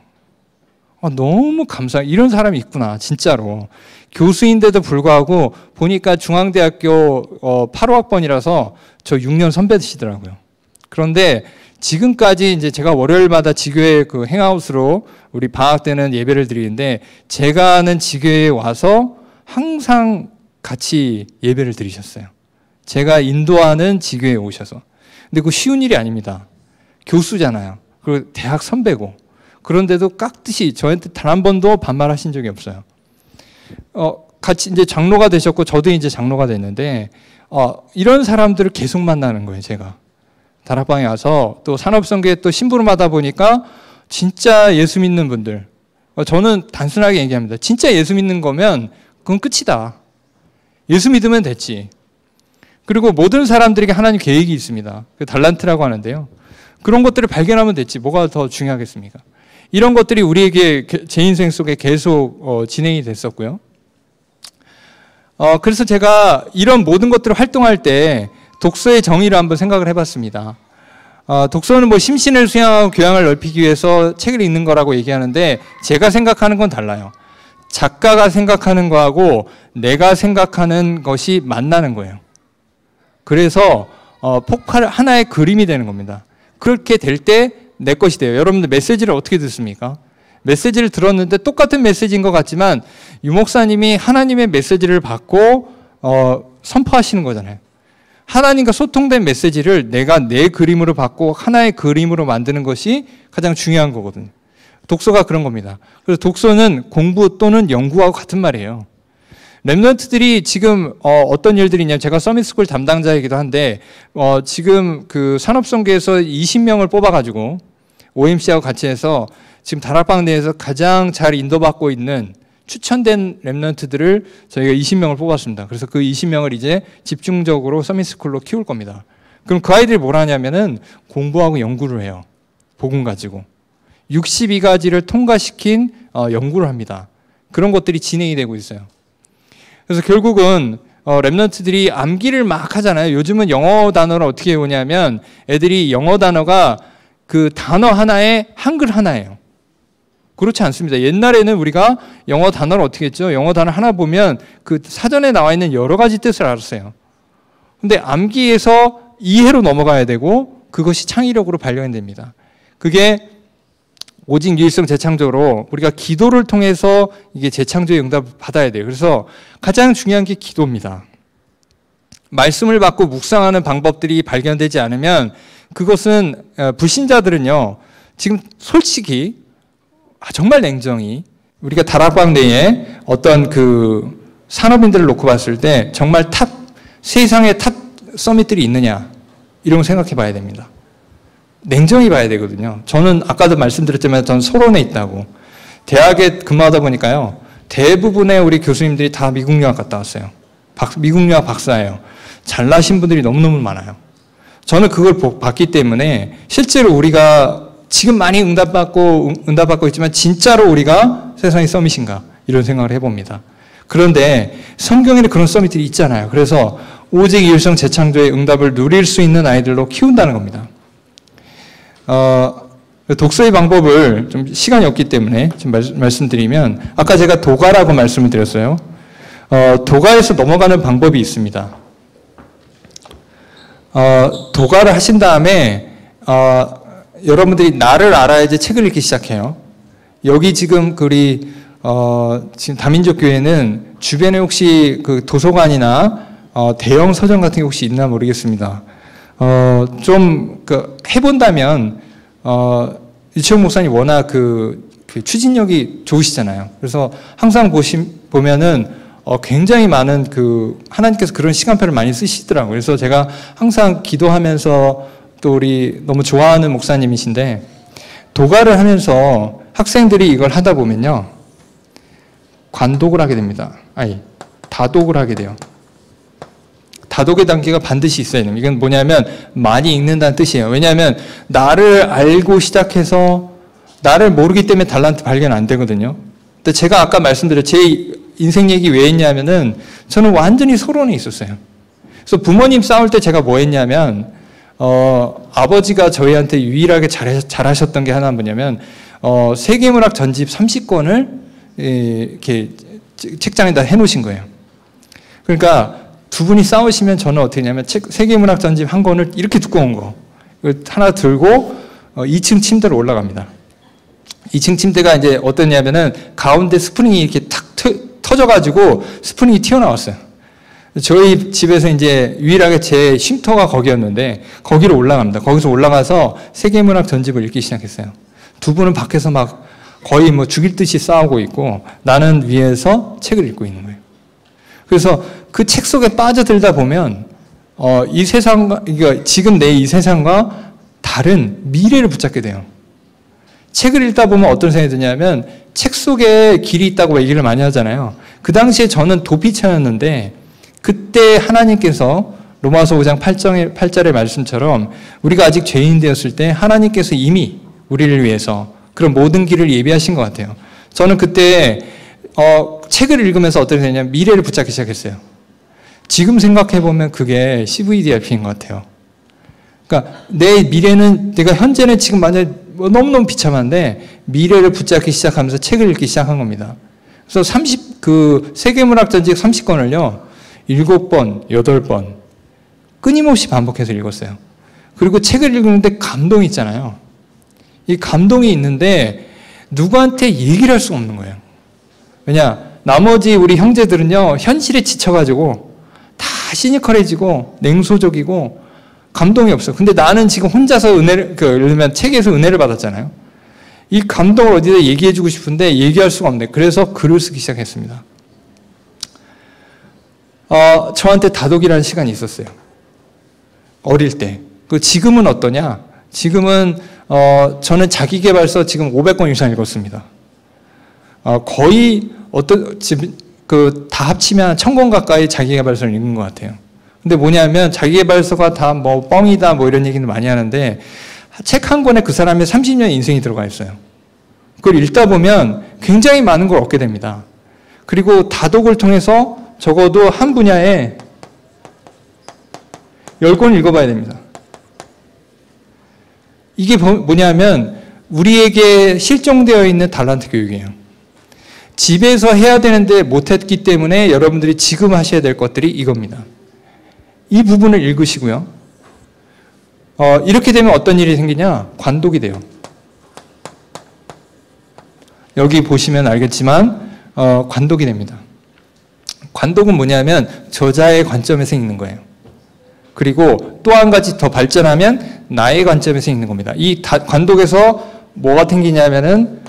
너무 이런 사람이 있구나, 진짜로. 교수인데도 불구하고 보니까 중앙대학교 8호학번이라서 저 6년 선배시더라고요. 그런데 지금까지 이제 제가 월요일마다 지교회 행아웃으로 우리 방학 때는 예배를 드리는데 제가 아는 지교회에 와서 항상 같이 예배를 드리셨어요. 제가 인도하는 지교회에 오셔서. 근데 그거 쉬운 일이 아닙니다. 교수잖아요. 그리고 대학 선배고. 그런데도 깍듯이 저한테 단 한 번도 반말하신 적이 없어요. 같이 이제 장로가 되셨고 저도 이제 장로가 됐는데 이런 사람들을 계속 만나는 거예요, 제가. 다락방에 와서 또 산업선교에 또 심부름하다 보니까 진짜 예수 믿는 분들. 저는 단순하게 얘기합니다. 진짜 예수 믿는 거면 그건 끝이다. 예수 믿으면 됐지. 그리고 모든 사람들에게 하나님 계획이 있습니다. 그 달란트라고 하는데요. 그런 것들을 발견하면 됐지. 뭐가 더 중요하겠습니까? 이런 것들이 우리에게 제 인생 속에 계속 진행이 됐었고요. 그래서 제가 이런 모든 것들을 활동할 때 독서의 정의를 한번 생각을 해봤습니다. 독서는 뭐 심신을 수양하고 교양을 넓히기 위해서 책을 읽는 거라고 얘기하는데 제가 생각하는 건 달라요. 작가가 생각하는 거하고 내가 생각하는 것이 만나는 거예요. 그래서 폭발 하나의 그림이 되는 겁니다. 그렇게 될 때 내 것이 돼요. 여러분들 메시지를 어떻게 듣습니까? 메시지를 들었는데 똑같은 메시지인 것 같지만 유 목사님이 하나님의 메시지를 받고 선포하시는 거잖아요. 하나님과 소통된 메시지를 내가 내 그림으로 받고 하나의 그림으로 만드는 것이 가장 중요한 거거든요. 독서가 그런 겁니다. 그래서 독서는 공부 또는 연구하고 같은 말이에요. 랩런트들이 지금 어떤 일들이 있냐면 제가 서밋스쿨 담당자이기도 한데 지금 그 산업선교에서 20명을 뽑아가지고 OMC하고 같이 해서 지금 다락방 내에서 가장 잘 인도받고 있는 추천된 랩런트들을 저희가 20명을 뽑았습니다. 그래서 그 20명을 이제 집중적으로 서밋스쿨로 키울 겁니다. 그럼 그 아이들이 뭘 하냐면은 공부하고 연구를 해요. 복음 가지고. 62가지를 통과시킨 연구를 합니다. 그런 것들이 진행이 되고 있어요. 그래서 결국은 랩런트들이 암기를 막 하잖아요. 요즘은 영어 단어를 어떻게 외우냐면 애들이 영어 단어가 그 단어 하나에 한글 하나예요. 그렇지 않습니다. 옛날에는 우리가 영어 단어를 어떻게 했죠? 영어 단어 하나 보면 그 사전에 나와 있는 여러 가지 뜻을 알았어요. 근데 암기에서 이해로 넘어가야 되고 그것이 창의력으로 발견됩니다. 그게 오직 유일성 재창조로 우리가 기도를 통해서 이게 재창조의 응답을 받아야 돼요. 그래서 가장 중요한 게 기도입니다. 말씀을 받고 묵상하는 방법들이 발견되지 않으면 그것은 불신자들은요. 지금 솔직히 정말 냉정히 우리가 다락방 내에 어떤 그 산업인들을 놓고 봤을 때 정말 세상의 탑 서밋들이 있느냐 이런 거 생각해 봐야 됩니다. 냉정히 봐야 되거든요. 저는 아까도 말씀드렸지만 저는 서론에 있다고. 대학에 근무하다 보니까요. 대부분의 우리 교수님들이 다 미국 유학 갔다 왔어요. 미국 유학 박사예요. 잘나신 분들이 너무너무 많아요. 저는 그걸 봤기 때문에 실제로 우리가 지금 많이 응답받고 있지만 진짜로 우리가 세상의 서밋인가 이런 생각을 해봅니다. 그런데 성경에는 그런 서밋들이 있잖아요. 그래서 오직 유일성 재창조의 응답을 누릴 수 있는 아이들로 키운다는 겁니다. 독서의 방법을 좀 시간이 없기 때문에 좀 말씀드리면 아까 제가 도가라고 말씀을 드렸어요. 도가에서 넘어가는 방법이 있습니다. 도가를 하신 다음에 여러분들이 나를 알아야지 책을 읽기 시작해요. 여기 지금 우리 지금 다민족 교회는 주변에 혹시 그 도서관이나 대형 서점 같은 게 혹시 있나 모르겠습니다. 좀 해본다면 이채용 목사님 워낙 그 추진력이 좋으시잖아요. 그래서 항상 보면은 굉장히 많은 하나님께서 그런 시간표를 많이 쓰시더라고요. 그래서 제가 항상 기도하면서 또 우리 너무 좋아하는 목사님이신데 도가를 하면서 학생들이 이걸 하다 보면요 관독을 하게 됩니다. 다독을 하게 돼요. 다독의 단계가 반드시 있어야 됩니다. 이건 뭐냐면 많이 읽는다는 뜻이에요. 왜냐하면 나를 알고 시작해서 나를 모르기 때문에 달란트 발견 안 되거든요. 근데 제가 아까 말씀드린 제 인생 얘기 왜 했냐면은 저는 완전히 서론에 있었어요. 그래서 부모님 싸울 때 제가 뭐 했냐면 아버지가 저희한테 유일하게 잘하셨던 게 하나 뭐냐면 세계문학 전집 30권을 이렇게 책장에다 해놓으신 거예요. 그러니까 두 분이 싸우시면 저는 어떻게 했냐면 세계문학 전집 한 권을 이렇게 두꺼운 거 하나 들고 2층 침대로 올라갑니다. 2층 침대가 이제 어떠냐면은 가운데 스프링이 이렇게 탁 터져가지고 스프링이 튀어나왔어요. 저희 집에서 이제 유일하게 제 쉼터가 거기였는데 거기로 올라갑니다. 거기서 올라가서 세계문학 전집을 읽기 시작했어요. 두 분은 밖에서 막 거의 뭐 죽일 듯이 싸우고 있고 나는 위에서 책을 읽고 있는 거예요. 그래서 그 책 속에 빠져들다 보면 이 세상과 지금 내 이 세상과 다른 미래를 붙잡게 돼요. 책을 읽다 보면 어떤 생각이 드냐면 책 속에 길이 있다고 얘기를 많이 하잖아요. 그 당시에 저는 도피처였는데 그때 하나님께서 로마서 5장 8절의 말씀처럼 우리가 아직 죄인 되었을 때 하나님께서 이미 우리를 위해서 그런 모든 길을 예비하신 것 같아요. 저는 그때 책을 읽으면서 어떻게 되냐면 미래를 붙잡기 시작했어요. 지금 생각해보면 그게 CVDRP인 것 같아요. 그러니까 내 미래는, 내가 현재는 지금 만약에 너무너무 비참한데 미래를 붙잡기 시작하면서 책을 읽기 시작한 겁니다. 그래서 세계문학 전집 30권을요, 7번, 8번 끊임없이 반복해서 읽었어요. 그리고 책을 읽는데 감동이 있잖아요. 이 감동이 있는데 누구한테 얘기를 할 수가 없는 거예요. 왜냐? 나머지 우리 형제들은요, 현실에 지쳐가지고 다 시니컬해지고 냉소적이고 감동이 없어요. 근데 나는 지금 혼자서 예를 들면 책에서 은혜를 받았잖아요. 이 감동을 어디다 얘기해주고 싶은데 얘기할 수가 없네. 그래서 글을 쓰기 시작했습니다. 저한테 다독이라는 시간이 있었어요. 어릴 때. 지금은 어떠냐? 지금은 저는 자기계발서 지금 500권 이상 읽었습니다. 거의 다 합치면 1000권 가까이 자기계발서를 읽은 것 같아요. 근데 뭐냐면 자기계발서가 다 뭐 뻥이다 뭐 이런 얘기는 많이 하는데 책 한 권에 그 사람의 30년의 인생이 들어가 있어요. 그걸 읽다 보면 굉장히 많은 걸 얻게 됩니다. 그리고 다독을 통해서 적어도 한 분야에 10권을 읽어봐야 됩니다. 이게 뭐냐면 우리에게 실종되어 있는 달란트 교육이에요. 집에서 해야 되는데 못했기 때문에 여러분들이 지금 하셔야 될 것들이 이겁니다. 이 부분을 읽으시고요. 이렇게 되면 어떤 일이 생기냐? 관독이 돼요. 여기 보시면 알겠지만 관독이 됩니다. 관독은 뭐냐면 저자의 관점에서 읽는 거예요. 그리고 또 한 가지 더 발전하면 나의 관점에서 읽는 겁니다. 이 관독에서 뭐가 생기냐면은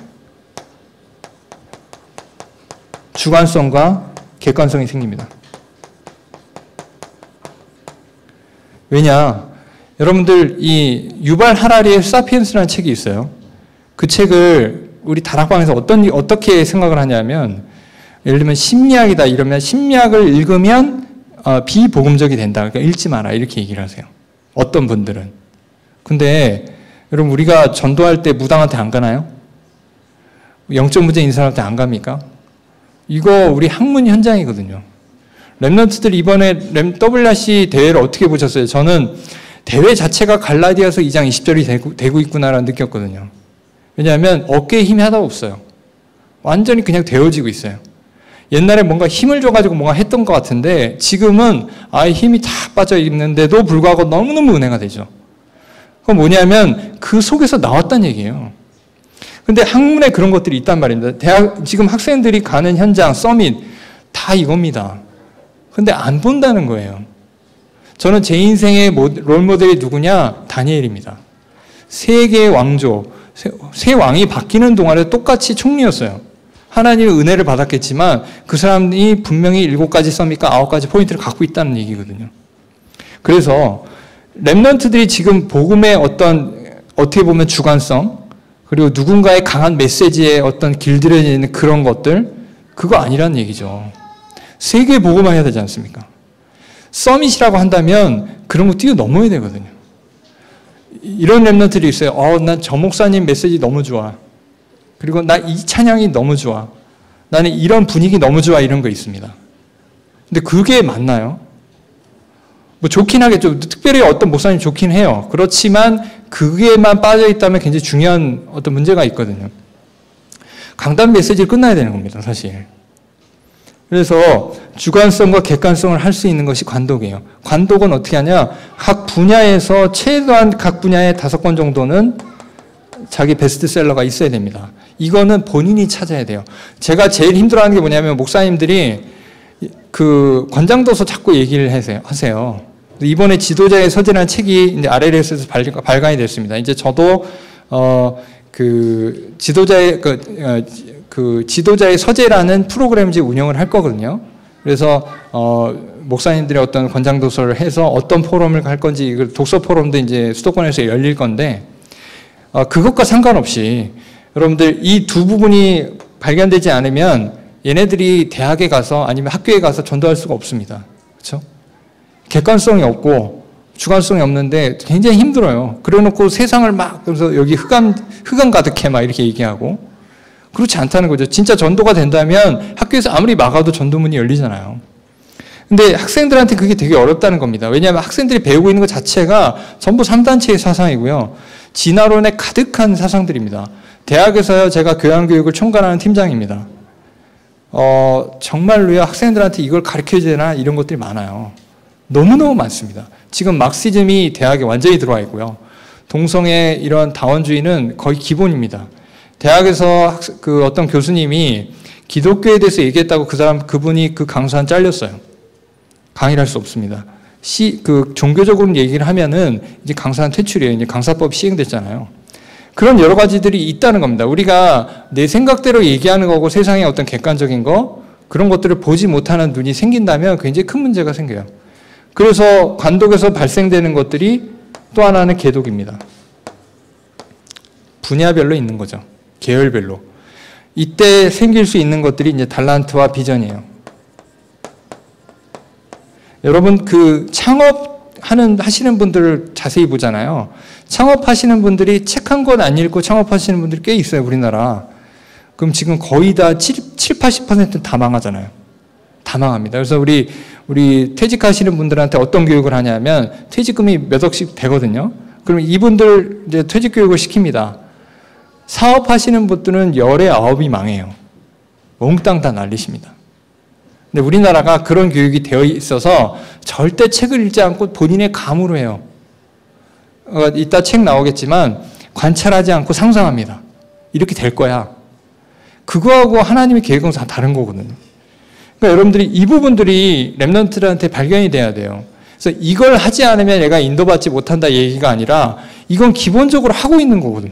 주관성과 객관성이 생깁니다. 왜냐? 여러분들 이 유발 하라리의 사피엔스라는 책이 있어요. 그 책을 우리 다락방에서 어떻게 생각을 하냐면, 예를 들면 심리학이다 이러면 심리학을 읽으면 비복음적이 된다. 그러니까 읽지 마라 이렇게 얘기를 하세요. 어떤 분들은. 근데 여러분 우리가 전도할 때 무당한테 안 가나요? 영적 문제인 사람한테 안 갑니까? 이거 우리 학문 현장이거든요. 렘넌트들 이번에 WRC 대회를 어떻게 보셨어요? 저는 대회 자체가 갈라디아서 2장 20절이 되고 있구나라는 느꼈거든요. 왜냐하면 어깨에 힘이 하나도 없어요. 완전히 그냥 데워지고 있어요. 옛날에 뭔가 힘을 줘가지고 뭔가 했던 것 같은데 지금은 아예 힘이 다 빠져 있는데도 불구하고 너무너무 은혜가 되죠. 그건 뭐냐면 그 속에서 나왔다는 얘기예요. 근데 학문에 그런 것들이 있단 말입니다. 지금 학생들이 가는 현장, 서밋 다 이겁니다. 근데 안 본다는 거예요. 저는 제 인생의 롤모델이 누구냐? 다니엘입니다. 세계의 왕조, 세 왕이 바뀌는 동안에 똑같이 총리였어요. 하나님의 은혜를 받았겠지만 그 사람이 분명히 7가지 서밋과 9가지 포인트를 갖고 있다는 얘기거든요. 그래서 렘넌트들이 지금 복음의 어떻게 보면 주관성, 그리고 누군가의 강한 메시지에 길들여져 있는 그런 것들, 그거 아니라는 얘기죠. 세계 복음화 해야 되지 않습니까? 서밋이라고 한다면 그런 거 뛰어넘어야 되거든요. 이런 렘넌트들이 있어요. 난 저 목사님 메시지 너무 좋아. 그리고 나 이 찬양이 너무 좋아. 나는 이런 분위기 너무 좋아. 이런 거 있습니다. 근데 그게 맞나요? 뭐 좋긴 하겠죠. 특별히 어떤 목사님 좋긴 해요. 그렇지만 그게만 빠져있다면 굉장히 중요한 어떤 문제가 있거든요. 강단 메시지를 끝나야 되는 겁니다. 사실. 그래서 주관성과 객관성을 할 수 있는 것이 관독이에요. 관독은 어떻게 하냐? 각 분야에서 최소한 각 분야에 5권 정도는 자기 베스트셀러가 있어야 됩니다. 이거는 본인이 찾아야 돼요. 제가 제일 힘들어하는 게 뭐냐면 목사님들이 그 권장도서 자꾸 얘기를 하세요. 이번에 지도자의 서재라는 책이 이제 RLS에서 발간이 됐습니다. 이제 저도 그 지도자의 서재라는 프로그램을 이제 운영을 할 거거든요. 그래서 목사님들의 어떤 권장도서를 해서 어떤 포럼을 할 건지, 독서 포럼도 이제 수도권에서 열릴 건데, 그것과 상관없이 여러분들 이 두 부분이 발견되지 않으면 얘네들이 대학에 가서 아니면 학교에 가서 전도할 수가 없습니다. 그렇죠? 객관성이 없고 주관성이 없는데 굉장히 힘들어요. 그래놓고 세상을 막 그래서 여기 흑암 가득해 막 이렇게 얘기하고, 그렇지 않다는 거죠. 진짜 전도가 된다면 학교에서 아무리 막아도 전도문이 열리잖아요. 근데 학생들한테 그게 되게 어렵다는 겁니다. 왜냐하면 학생들이 배우고 있는 것 자체가 전부 3단체의 사상이고요. 진화론에 가득한 사상들입니다. 대학에서요, 제가 교양교육을 총괄하는 팀장입니다. 정말로요, 학생들한테 이걸 가르쳐야 되나 이런 것들이 많아요. 너무너무 많습니다. 지금 막시즘이 대학에 완전히 들어와 있고요. 동성애 이런 다원주의는 거의 기본입니다. 대학에서 그 어떤 교수님이 기독교에 대해서 얘기했다고 그분이 그 강사한 잘렸어요. 강의를 할 수 없습니다. 종교적으로 얘기를 하면은 이제 강사한 퇴출이에요. 이제 강사법 시행됐잖아요. 그런 여러 가지들이 있다는 겁니다. 우리가 내 생각대로 얘기하는 거고 세상의 어떤 객관적인 거, 그런 것들을 보지 못하는 눈이 생긴다면 굉장히 큰 문제가 생겨요. 그래서 관독에서 발생되는 것들이 또 하나는 개독입니다. 분야별로 있는 거죠. 계열별로. 이때 생길 수 있는 것들이 이제 달란트와 비전이에요. 여러분, 그 하시는 분들을 자세히 보잖아요. 창업하시는 분들이 책 한 권 안 읽고 창업하시는 분들이 꽤 있어요, 우리나라. 그럼 지금 거의 다 80%는 다 망하잖아요. 다 망합니다. 그래서 우리 퇴직하시는 분들한테 어떤 교육을 하냐면 퇴직금이 몇 억씩 되거든요. 그럼 이분들 이제 퇴직 교육을 시킵니다. 사업하시는 분들은 열의 9이 망해요. 몽땅 다 날리십니다. 근데 우리나라가 그런 교육이 되어 있어서 절대 책을 읽지 않고 본인의 감으로 해요. 이따 책 나오겠지만 관찰하지 않고 상상합니다. 이렇게 될 거야. 그거하고 하나님의 계획은 다 다른 거거든요. 그러니까 여러분들이 이 부분들이 랩런트들한테 발견이 돼야 돼요. 그래서 이걸 하지 않으면 얘가 인도받지 못한다 얘기가 아니라 이건 기본적으로 하고 있는 거거든요.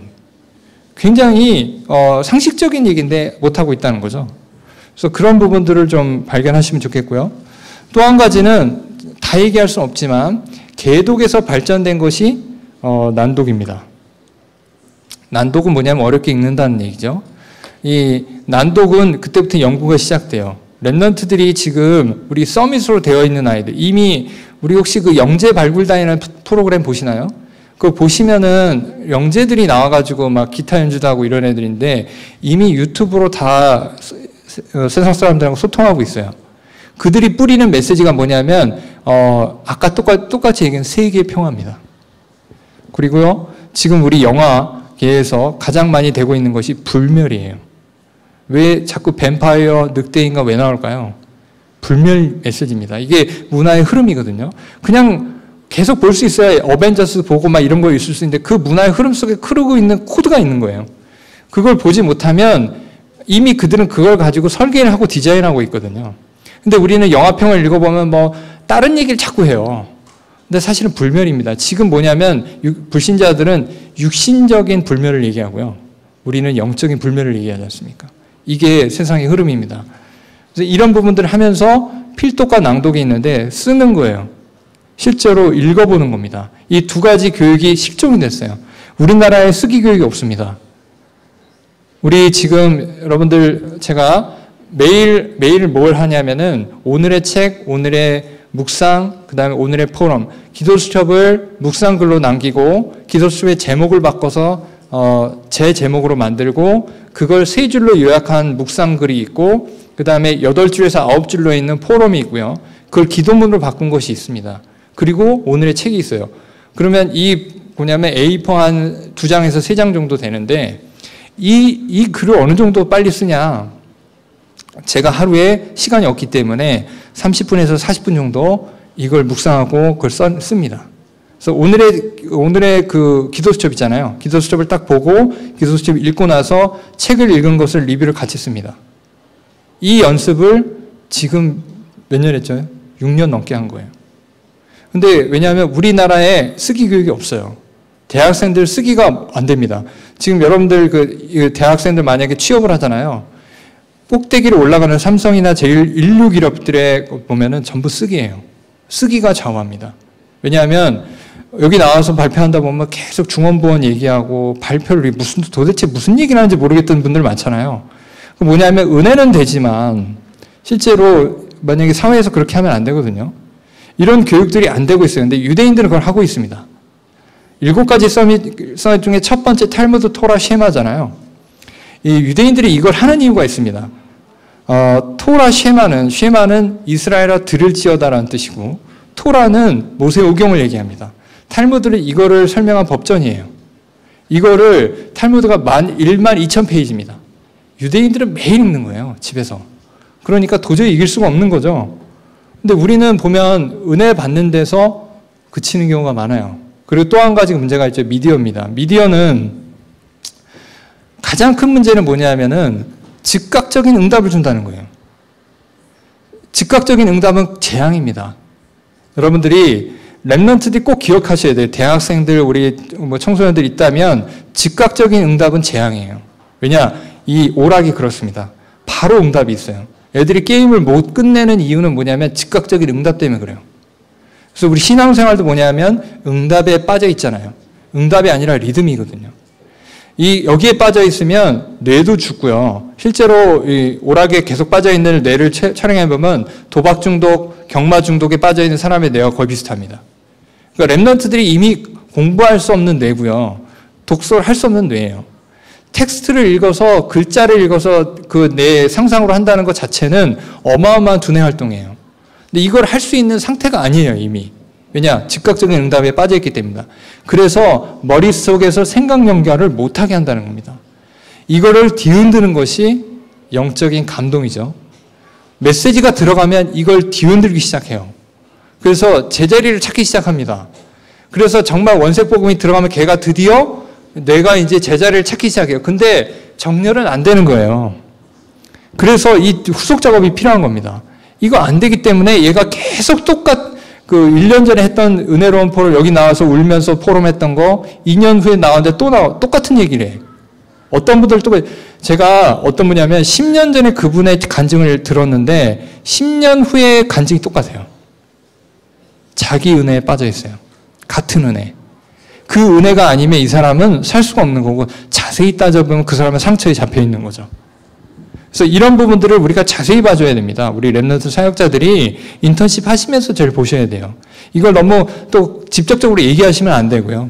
굉장히 상식적인 얘기인데 못하고 있다는 거죠. 그래서 그런 부분들을 좀 발견하시면 좋겠고요. 또 한 가지는 다 얘기할 수는 없지만 계독에서 발전된 것이 난독입니다. 난독은 뭐냐면 어렵게 읽는다는 얘기죠. 이 난독은 그때부터 연구가 시작돼요. 랩런트들이 지금 우리 서밋으로 되어 있는 아이들, 이미 우리 혹시 그 영재 발굴단이라는 프로그램 보시나요? 그거 보시면은 영재들이 나와가지고 막 기타 연주도 하고 이런 애들인데 이미 유튜브로 다 세상 사람들하고 소통하고 있어요. 그들이 뿌리는 메시지가 뭐냐면 아까 똑같이 얘기한 세계의 평화입니다. 그리고요, 지금 우리 영화계에서 가장 많이 되고 있는 것이 불멸이에요. 왜 자꾸 뱀파이어, 늑대인가 왜 나올까요? 불멸 메시지입니다. 이게 문화의 흐름이거든요. 그냥 계속 볼 수 있어야 어벤져스 보고 막 이런 거 있을 수 있는데 그 문화의 흐름 속에 흐르고 있는 코드가 있는 거예요. 그걸 보지 못하면 이미 그들은 그걸 가지고 설계를 하고 디자인하고 있거든요. 근데 우리는 영화평을 읽어보면 뭐 다른 얘기를 자꾸 해요. 근데 사실은 불멸입니다. 지금 뭐냐면 불신자들은 육신적인 불멸을 얘기하고요. 우리는 영적인 불멸을 얘기하지 않습니까? 이게 세상의 흐름입니다. 그래서 이런 부분들을 하면서 필독과 낭독이 있는데 쓰는 거예요. 실제로 읽어보는 겁니다. 이 두 가지 교육이 실종이 됐어요. 우리나라에 쓰기 교육이 없습니다. 우리 지금 여러분들 제가 매일 뭘 하냐면은 오늘의 책, 오늘의 묵상, 그 다음에 오늘의 포럼, 기도수첩을 묵상글로 남기고 기도수첩의 제목을 바꿔서 제 제목으로 만들고 그걸 3줄로 요약한 묵상글이 있고 그 다음에 8줄에서 9줄로 있는 포럼이 있고요. 그걸 기도문으로 바꾼 것이 있습니다. 그리고 오늘의 책이 있어요. 그러면 뭐냐면 A4 한 2장에서 3장 정도 되는데 이 글을 어느 정도 빨리 쓰냐. 제가 하루에 시간이 없기 때문에 30분에서 40분 정도 이걸 묵상하고 그걸 씁니다. 그래서 오늘의 그 기도수첩 있잖아요. 기도수첩을 딱 보고 기도수첩 읽고 나서 책을 읽은 것을 리뷰를 같이 씁니다. 이 연습을 지금 몇 년 했죠? 6년 넘게 한 거예요. 근데 왜냐하면 우리나라에 쓰기 교육이 없어요. 대학생들 쓰기가 안 됩니다. 지금 여러분들 그 대학생들 만약에 취업을 하잖아요. 꼭대기로 올라가는 삼성이나 제일 인류 기업들에 보면은 전부 쓰기예요. 쓰기가 좌우합니다. 왜냐하면 여기 나와서 발표한다 보면 계속 중원부원 얘기하고 발표를 도대체 무슨 얘기를 하는지 모르겠던 분들 많잖아요. 뭐냐면 은혜는 되지만 실제로 만약에 사회에서 그렇게 하면 안 되거든요. 이런 교육들이 안 되고 있어요. 근데 유대인들은 그걸 하고 있습니다. 7가지 서밋 중에 첫 번째 탈무드 토라 쉐마잖아요. 이 유대인들이 이걸 하는 이유가 있습니다. 토라 쉐마는 이스라엘아 들을지어다라는 뜻이고, 토라는 모세오경을 얘기합니다. 탈무드는 이거를 설명한 법전이에요. 이거를 탈무드가 12,000페이지입니다. 유대인들은 매일 읽는 거예요, 집에서. 그러니까 도저히 이길 수가 없는 거죠. 근데 우리는 보면 은혜 받는 데서 그치는 경우가 많아요. 그리고 또 한 가지 문제가 있죠. 미디어입니다. 미디어는 가장 큰 문제는 뭐냐면은 즉각적인 응답을 준다는 거예요. 즉각적인 응답은 재앙입니다. 여러분들이 렘넌트들이 꼭 기억하셔야 돼요. 대학생들, 우리 청소년들 있다면 즉각적인 응답은 재앙이에요. 왜냐? 이 오락이 그렇습니다. 바로 응답이 있어요. 애들이 게임을 못 끝내는 이유는 뭐냐면 즉각적인 응답 때문에 그래요. 그래서 우리 신앙생활도 뭐냐면 응답에 빠져 있잖아요. 응답이 아니라 리듬이거든요. 여기에 빠져 있으면 뇌도 죽고요. 실제로 이 오락에 계속 빠져 있는 뇌를 촬영해 보면 도박 중독, 경마 중독에 빠져 있는 사람의 뇌와 거의 비슷합니다. 그러니까 렘넌트들이 이미 공부할 수 없는 뇌고요. 독서를 할 수 없는 뇌예요. 텍스트를 읽어서, 글자를 읽어서 그 내 상상으로 한다는 것 자체는 어마어마한 두뇌 활동이에요. 근데 이걸 할 수 있는 상태가 아니에요, 이미. 왜냐? 즉각적인 응답에 빠져있기 때문이다. 그래서 머릿속에서 생각 연결을 못하게 한다는 겁니다. 이거를 뒤흔드는 것이 영적인 감동이죠. 메시지가 들어가면 이걸 뒤흔들기 시작해요. 그래서 제자리를 찾기 시작합니다. 그래서 정말 원색복음이 들어가면 걔가 드디어 내가 이제 제자리를 찾기 시작해요. 근데 정렬은 안 되는 거예요. 그래서 이 후속 작업이 필요한 겁니다. 이거 안 되기 때문에 얘가 계속 1년 전에 했던 은혜로운 포럼, 여기 나와서 울면서 포럼 했던 거 2년 후에 나왔는데 똑같은 얘기를 해. 어떤 분들 제가 어떤 분이냐면 10년 전에 그분의 간증을 들었는데 10년 후에 간증이 똑같아요. 자기 은혜에 빠져 있어요. 같은 은혜. 그 은혜가 아니면 이 사람은 살 수가 없는 거고, 자세히 따져보면 그 사람은 상처에 잡혀 있는 거죠. 그래서 이런 부분들을 우리가 자세히 봐줘야 됩니다. 우리 렘넌트 사역자들이 인턴십 하시면서 잘 보셔야 돼요. 이걸 너무 또 직접적으로 얘기하시면 안 되고요.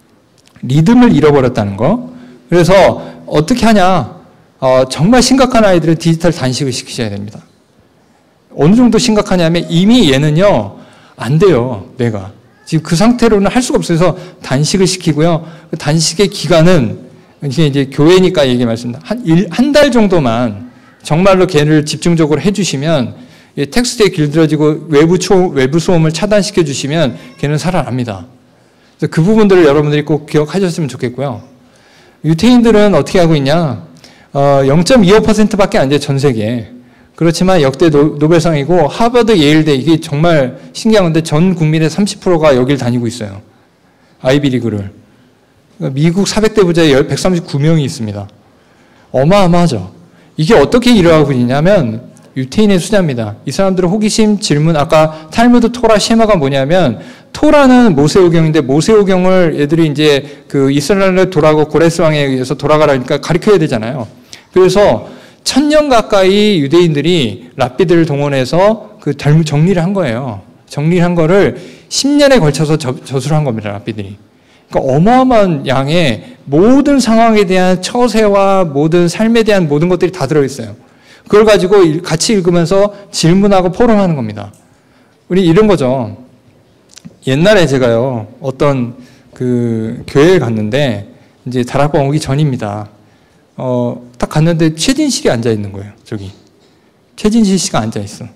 리듬을 잃어버렸다는 거. 그래서 어떻게 하냐. 정말 심각한 아이들은 디지털 단식을 시키셔야 됩니다. 어느 정도 심각하냐면 이미 얘는요, 안 돼요, 뇌가. 지금 그 상태로는 할 수가 없어서 단식을 시키고요. 그 단식의 기간은, 이제 교회니까 얘기 말씀드립니다. 한 달 정도만 정말로 걔를 집중적으로 해주시면, 텍스트에 길들여지고 외부 소음을 차단시켜 주시면 걔는 살아납니다. 그래서 그 부분들을 여러분들이 꼭 기억하셨으면 좋겠고요. 유태인들은 어떻게 하고 있냐? 0.25%밖에 안 돼요, 전 세계에. 그렇지만 역대 노벨상이고, 하버드, 예일대, 이게 정말 신기한 건데 전 국민의 30%가 여길 다니고 있어요. 아이비리그를. 미국 400대 부자에 139명이 있습니다. 어마어마하죠. 이게 어떻게 일어나고 있냐면 유태인의 수자입니다. 이 사람들의 호기심, 질문, 아까 탈무드, 토라, 쉐마가 뭐냐면, 토라는 모세오경인데 모세오경을 애들이 이제 그 이스라엘을 돌아가고 고레스 왕에 의해서 돌아가라니까 가르쳐야 되잖아요. 그래서 1000년 가까이 유대인들이 랍비들을 동원해서 그 정리를 한 거예요. 정리를 한 거를 10년에 걸쳐서 저술을 한 겁니다, 랍비들이. 그러니까 어마어마한 양의 모든 상황에 대한 처세와 모든 삶에 대한 모든 것들이 다 들어있어요. 그걸 가지고 같이 읽으면서 질문하고 포럼하는 겁니다. 우리 이런 거죠. 옛날에 제가요, 어떤 그 교회에 갔는데, 이제 다락방 오기 전입니다. 딱 갔는데 최진실이 앉아 있는 거예요, 저기. 최진실 씨가 앉아 있어.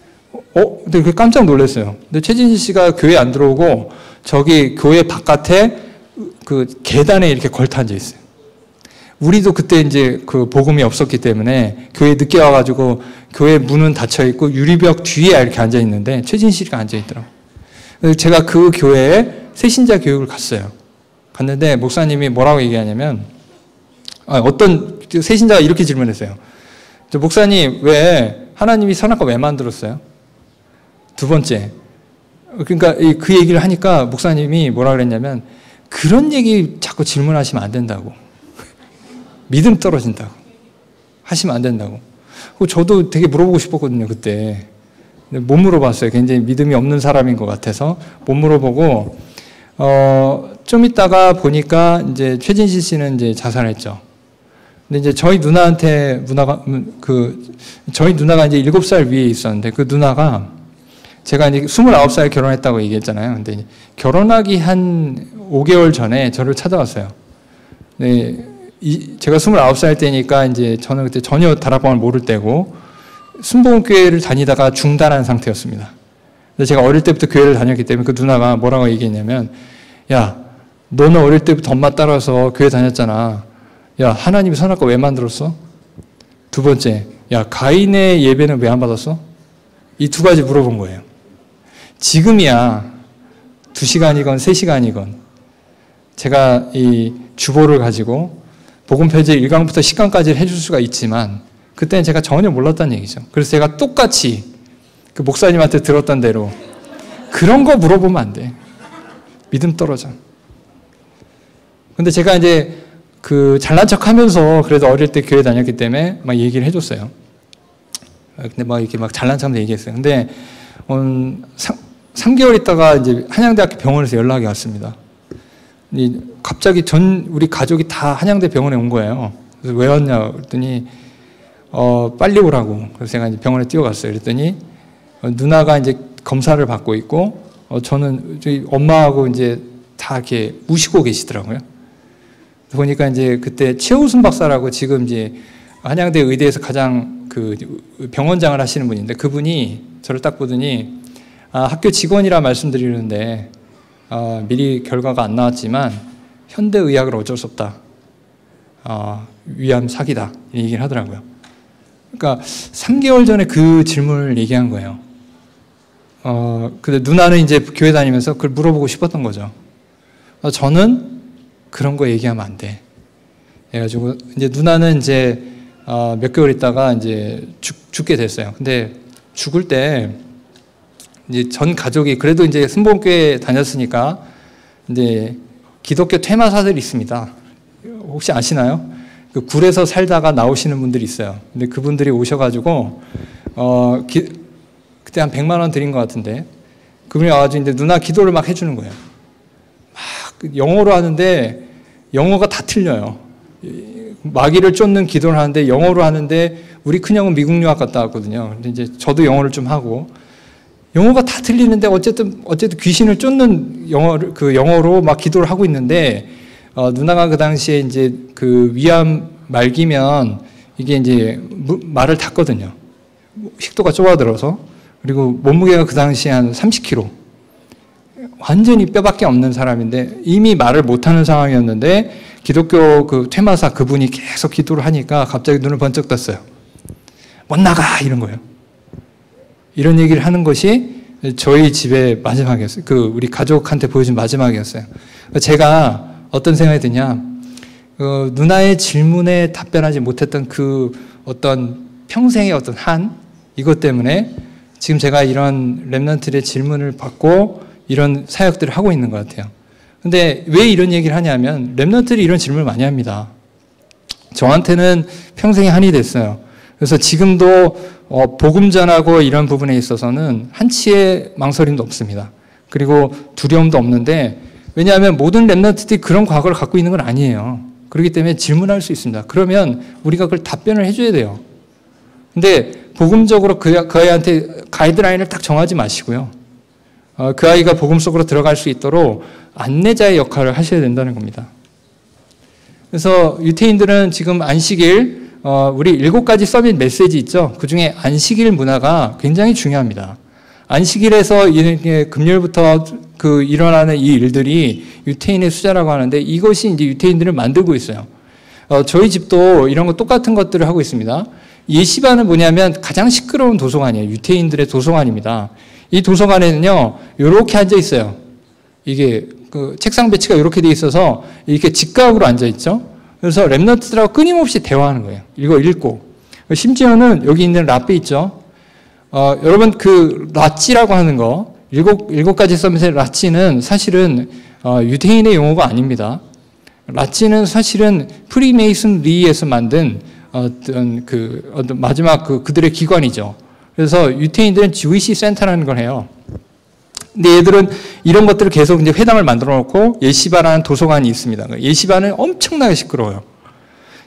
근데 깜짝 놀랐어요. 근데 최진실 씨가 교회에 안 들어오고, 저기 교회 바깥에 그 계단에 이렇게 걸터 앉아 있어요. 우리도 그때 이제 그 복음이 없었기 때문에 교회 늦게 와가지고 교회 문은 닫혀 있고 유리벽 뒤에 이렇게 앉아 있는데 최진실이가 앉아 있더라고요. 제가 그 교회에 새신자 교육을 갔어요. 갔는데 목사님이 뭐라고 얘기하냐면, 어떤 새신자가 이렇게 질문했어요. 목사님, 왜 하나님이 선악과 왜 만들었어요? 두 번째. 그러니까 그 얘기를 하니까 목사님이 뭐라 그랬냐면, 그런 얘기 자꾸 질문하시면 안 된다고. 믿음 떨어진다고. 하시면 안 된다고. 저도 되게 물어보고 싶었거든요, 그때. 못 물어봤어요. 굉장히 믿음이 없는 사람인 것 같아서 못 물어보고, 좀 있다가 보니까 이제 최진실 씨는 이제 자살했죠. 근데 이제 저희 누나한테 저희 누나가 이제 7살 위에 있었는데 그 누나가 제가 이제 29살 결혼했다고 얘기했잖아요. 근데 결혼하기 한 5개월 전에 저를 찾아왔어요. 네, 제가 29살 때니까 이제 저는 그때 전혀 다락방을 모를 때고 순복음교회를 다니다가 중단한 상태였습니다. 그래서 제가 어릴 때부터 교회를 다녔기 때문에 그 누나가 뭐라고 얘기했냐면, 야, 너는 어릴 때부터 엄마 따라서 교회 다녔잖아. 야, 하나님이 선악과 왜 만들었어? 두 번째, 야, 가인의 예배는 왜 안 받았어? 이 두 가지 물어본 거예요. 지금이야 2시간이건 3시간이건 제가 이 주보를 가지고 복음표제 1강부터 10강까지 해줄 수가 있지만 그때는 제가 전혀 몰랐다는 얘기죠. 그래서 제가 똑같이 그 목사님한테 들었던 대로 그런 거 물어보면 안 돼. 믿음 떨어져. 근데 제가 이제 그 잘난 척 하면서 그래도 어릴 때 교회 다녔기 때문에 막 얘기를 해줬어요. 근데 막 이렇게 막 잘난 척하면서 얘기했어요. 근데 3개월 있다가 이제 한양대학교 병원에서 연락이 왔습니다. 갑자기 우리 가족이 다 한양대 병원에 온 거예요. 그래서 왜 왔냐 그랬더니 빨리 오라고. 그래서 제가 이제 병원에 뛰어갔어요. 그랬더니 누나가 이제 검사를 받고 있고 저는 저희 엄마하고 이제 다 이렇게 우시고 계시더라고요. 보니까 이제 그때 최우순 박사라고 지금 이제 한양대 의대에서 가장 그 병원장을 하시는 분인데 그분이 저를 딱 보더니 학교 직원이라 말씀드리는데 미리 결과가 안 나왔지만 현대의학은 어쩔 수 없다. 위암 사기다. 이런 얘기를 하더라고요. 그러니까 3개월 전에 그 질문을 얘기한 거예요. 근데 누나는 이제 교회 다니면서 그걸 물어보고 싶었던 거죠. 저는 그런 거 얘기하면 안 돼. 그래가지고 이제 누나는 이제 몇 개월 있다가 이제 죽게 됐어요. 근데 죽을 때 이제 전 가족이 그래도 이제 순복음교회 다녔으니까 이제 기독교 퇴마사들이 있습니다. 혹시 아시나요? 그 굴에서 살다가 나오시는 분들이 있어요. 근데 그분들이 오셔가지고 그때 한 100만 원 드린 것 같은데 그분이 와가지고 이제 누나 기도를 막 해주는 거예요. 막 영어로 하는데 영어가 다 틀려요. 마귀를 쫓는 기도를 하는데 영어로 하는데 우리 큰형은 미국 유학 갔다 왔거든요. 근데 이제 저도 영어를 좀 하고 영어가 다 틀리는데 어쨌든 귀신을 쫓는 영어로 막 기도를 하고 있는데 누나가 그 당시에 이제 그 위암 말기면 이게 이제 말을 닫거든요. 식도가 좁아들어서. 그리고 몸무게가 그 당시에 한 30kg. 완전히 뼈밖에 없는 사람인데 이미 말을 못하는 상황이었는데 기독교 그 퇴마사 그분이 계속 기도를 하니까 갑자기 눈을 번쩍 떴어요. 못 나가! 이런 거예요. 이런 얘기를 하는 것이 저희 집의 마지막이었어요. 우리 가족한테 보여준 마지막이었어요. 제가 어떤 생각이 드냐. 누나의 질문에 답변하지 못했던 그 어떤 평생의 어떤 이것 때문에 지금 제가 이런 렘넌트의 질문을 받고 이런 사역들을 하고 있는 것 같아요. 근데 왜 이런 얘기를 하냐면 렘넌트들이 이런 질문을 많이 합니다. 저한테는 평생의 한이 됐어요. 그래서 지금도 복음 전하고 이런 부분에 있어서는 한치의 망설임도 없습니다. 그리고 두려움도 없는데 왜냐하면 모든 렘넌트들이 그런 과거를 갖고 있는 건 아니에요. 그렇기 때문에 질문할 수 있습니다. 그러면 우리가 그걸 답변을 해줘야 돼요. 근데 복음적으로 그 아이한테 가이드라인을 딱 정하지 마시고요. 그 아이가 복음 속으로 들어갈 수 있도록 안내자의 역할을 하셔야 된다는 겁니다. 그래서 유태인들은 지금 안식일, 우리 7가지 서밋 메시지 있죠. 그 중에 안식일 문화가 굉장히 중요합니다. 안식일에서 금요일부터 일어나는 이 일들이 유태인의 수자라고 하는데 이것이 이제 유태인들을 만들고 있어요. 저희 집도 이런 거 똑같은 것들을 하고 있습니다. 예시반은 뭐냐면 가장 시끄러운 도서관이에요. 유태인들의 도서관입니다. 이 도서관에는요, 이렇게 앉아 있어요. 이게 책상 배치가 이렇게 돼 있어서 이렇게 직각으로 앉아 있죠. 그래서 렘넌트들하고 끊임없이 대화하는 거예요. 이거 읽고. 심지어는 여기 있는 라삐 있죠. 여러분 라찌라고 하는 거, 7가지 서밋의 라찌는 사실은 유태인의 용어가 아닙니다. 라찌는 사실은 프리메이슨리에서 만든 어떤 마지막 그들의 기관이죠. 그래서 유태인들은 주이시 센터라는 걸 해요. 근데 얘들은 이런 것들을 계속 이제 회당을 만들어 놓고 예시바라는 도서관이 있습니다. 예시바는 엄청나게 시끄러워요.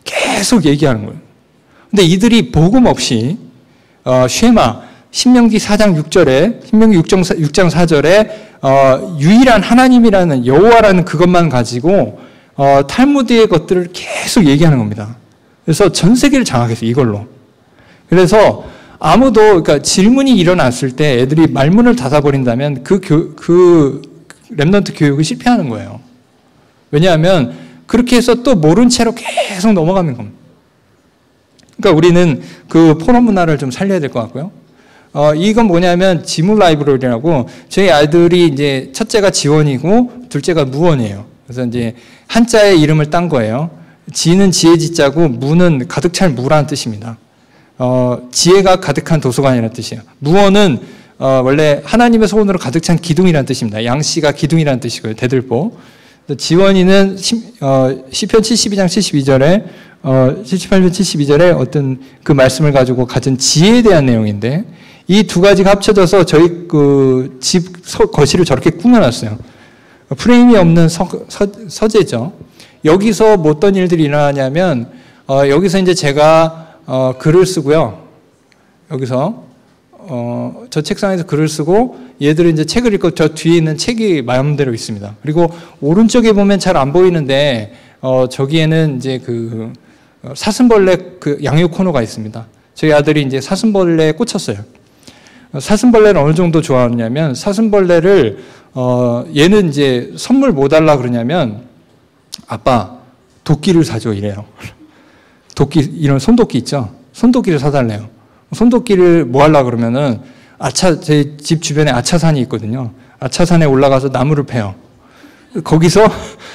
계속 얘기하는 거예요. 근데 이들이 복음 없이 쉐마 신명기 4장 6절에 신명기 6장 4절에 유일한 하나님이라는 여호와라는 그것만 가지고 탈무드의 것들을 계속 얘기하는 겁니다. 그래서 전 세계를 장악했어요. 이걸로. 그래서 아무도 그러니까 질문이 일어났을 때 애들이 말문을 닫아버린다면 그 렘넌트 교육이 실패하는 거예요. 왜냐하면 그렇게 해서 또 모른 채로 계속 넘어가는 겁니다. 그러니까 우리는 그 포럼 문화를 좀 살려야 될 것 같고요. 이건 뭐냐면 지문 라이브러리라고 저희 아이들이 이제 첫째가 지원이고 둘째가 무원이에요. 그래서 이제 한자의 이름을 딴 거예요. 지는 지혜 지자고 무는 가득 찬 무라는 뜻입니다. 지혜가 가득한 도서관이라는 뜻이에요. 무원은 원래 하나님의 소원으로 가득 찬 기둥이라는 뜻입니다. 양씨가 기둥이라는 뜻이고요. 대들보. 지원이는 시편 72장 72절에 78편 72절에 어떤 그 말씀을 가지고 가진 지혜에 대한 내용인데 이 두 가지가 합쳐져서 저희 그 집 거실을 저렇게 꾸며놨어요. 프레임이 없는 서재죠. 여기서 뭐 어떤 일들이 일어나냐면 여기서 이제 제가 글을 쓰고요. 여기서 저 책상에서 글을 쓰고 얘들은 이제 책을 읽고 저 뒤에 있는 책이 마음대로 있습니다. 그리고 오른쪽에 보면 잘 안 보이는데 저기에는 이제 그 사슴벌레 그 양육 코너가 있습니다. 저희 아들이 이제 사슴벌레에 꽂혔어요. 사슴벌레를 어느 정도 좋아하느냐면 사슴벌레를 얘는 이제 선물 뭐 달라 그러냐면 아빠 도끼를 사줘 이래요. 도끼 이런 손도끼 있죠. 손도끼를 사달래요. 손도끼를 뭐 하려고 그러면은 제 집 주변에 아차산이 있거든요. 아차산에 올라가서 나무를 패요. 거기서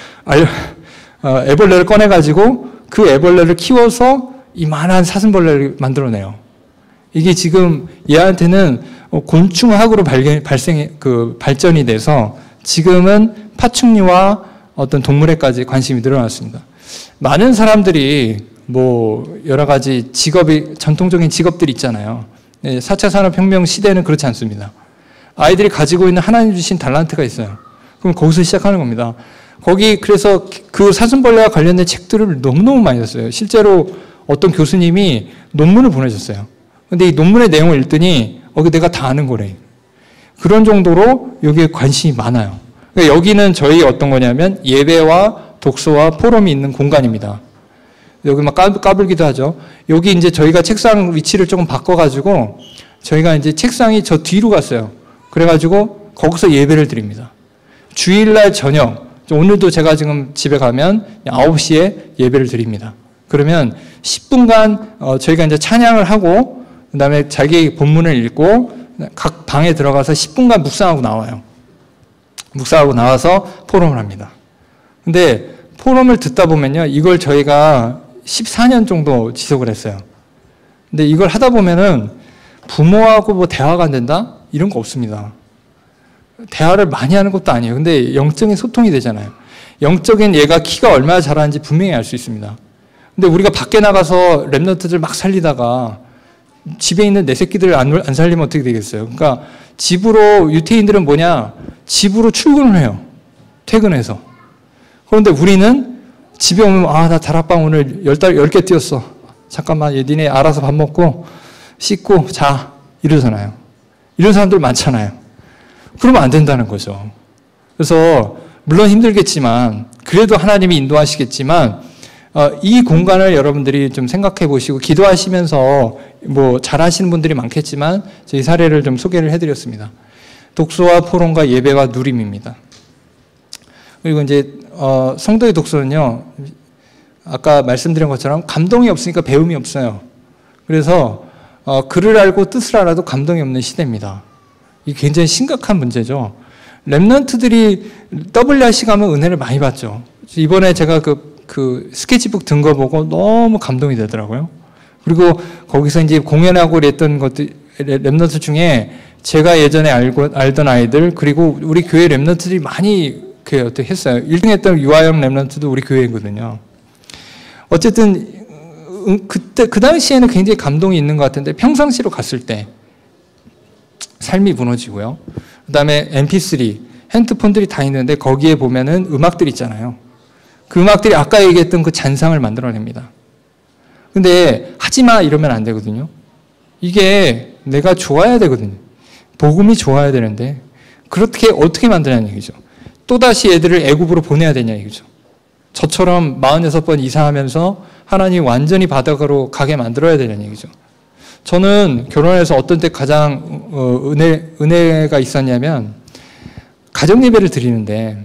애벌레를 꺼내가지고 그 애벌레를 키워서 이만한 사슴벌레를 만들어내요. 이게 지금 얘한테는 곤충학으로 발전이 돼서 지금은 파충류와 어떤 동물에까지 관심이 늘어났습니다. 많은 사람들이 뭐 여러 가지 전통적인 직업들이 있잖아요. 4차 산업혁명 시대는 그렇지 않습니다. 아이들이 가지고 있는 하나님 주신 달란트가 있어요. 그럼 거기서 시작하는 겁니다. 그래서 그 사슴벌레와 관련된 책들을 너무너무 많이 썼어요. 실제로 어떤 교수님이 논문을 보내줬어요. 근데 이 논문의 내용을 읽더니 내가 다 아는 거래. 그런 정도로 여기에 관심이 많아요. 그러니까 여기는 저희 어떤 거냐면 예배와 독서와 포럼이 있는 공간입니다. 여기 막 까불기도 하죠. 여기 이제 저희가 책상 위치를 조금 바꿔가지고 저희가 이제 책상이 저 뒤로 갔어요. 그래가지고 거기서 예배를 드립니다. 주일날 저녁, 오늘도 제가 지금 집에 가면 9시에 예배를 드립니다. 그러면 10분간 저희가 이제 찬양을 하고 그 다음에 자기 본문을 읽고 각 방에 들어가서 10분간 묵상하고 나와요. 묵상하고 나와서 포럼을 합니다. 근데 포럼을 듣다 보면요. 이걸 저희가 14년 정도 지속을 했어요. 근데 이걸 하다 보면은 부모하고 뭐 대화가 안 된다? 이런 거 없습니다. 대화를 많이 하는 것도 아니에요. 근데 영적인 소통이 되잖아요. 영적인 얘가 키가 얼마나 자라는지 분명히 알 수 있습니다. 근데 우리가 밖에 나가서 랩런트들 막 살리다가 집에 있는 내 새끼들 안 살리면 어떻게 되겠어요? 그러니까 집으로 유태인들은 뭐냐? 집으로 출근을 해요. 퇴근해서. 그런데 우리는 집에 오면 나 다락방 오늘 10개 뛰었어. 잠깐만 니네 알아서 밥 먹고 씻고 자 이러잖아요. 이런 사람들 많잖아요. 그러면 안 된다는 거죠. 그래서 물론 힘들겠지만 그래도 하나님이 인도하시겠지만 이 공간을 여러분들이 좀 생각해 보시고 기도하시면서 뭐 잘하시는 분들이 많겠지만 저희 사례를 좀 소개를 해드렸습니다. 독서와 포럼과 예배와 누림입니다. 그리고 이제 성도의 독서는요, 아까 말씀드린 것처럼 감동이 없으니까 배움이 없어요. 그래서 글을 알고 뜻을 알아도 감동이 없는 시대입니다. 이게 굉장히 심각한 문제죠. 랩런트들이 WRC 가면 은혜를 많이 받죠. 이번에 제가 그 스케치북 든 거 보고 너무 감동이 되더라고요. 그리고 거기서 이제 공연하고 그랬던 것들, 랩런트 중에 제가 예전에 알던 아이들, 그리고 우리 교회 랩런트들이 많이 어떻게 했어요. 1등 했던 유아영 랩런트도 우리 교회거든요. 어쨌든, 그 당시에는 굉장히 감동이 있는 것 같은데 평상시로 갔을 때 삶이 무너지고요. 그 다음에 MP3, 핸드폰들이 다 있는데 거기에 보면은 음악들이 있잖아요. 그 음악들이 아까 얘기했던 그 잔상을 만들어냅니다. 근데 하지 마 이러면 안 되거든요. 이게 내가 좋아야 되거든요. 복음이 좋아야 되는데 그렇게 어떻게 만드냐는 얘기죠. 또다시 애들을 애굽으로 보내야 되냐 얘기죠. 저처럼 46번 이사하면서 하나님 완전히 바닥으로 가게 만들어야 되는 얘기죠. 저는 결혼해서 어떤 때 가장 은혜가 있었냐면 가정 예배를 드리는데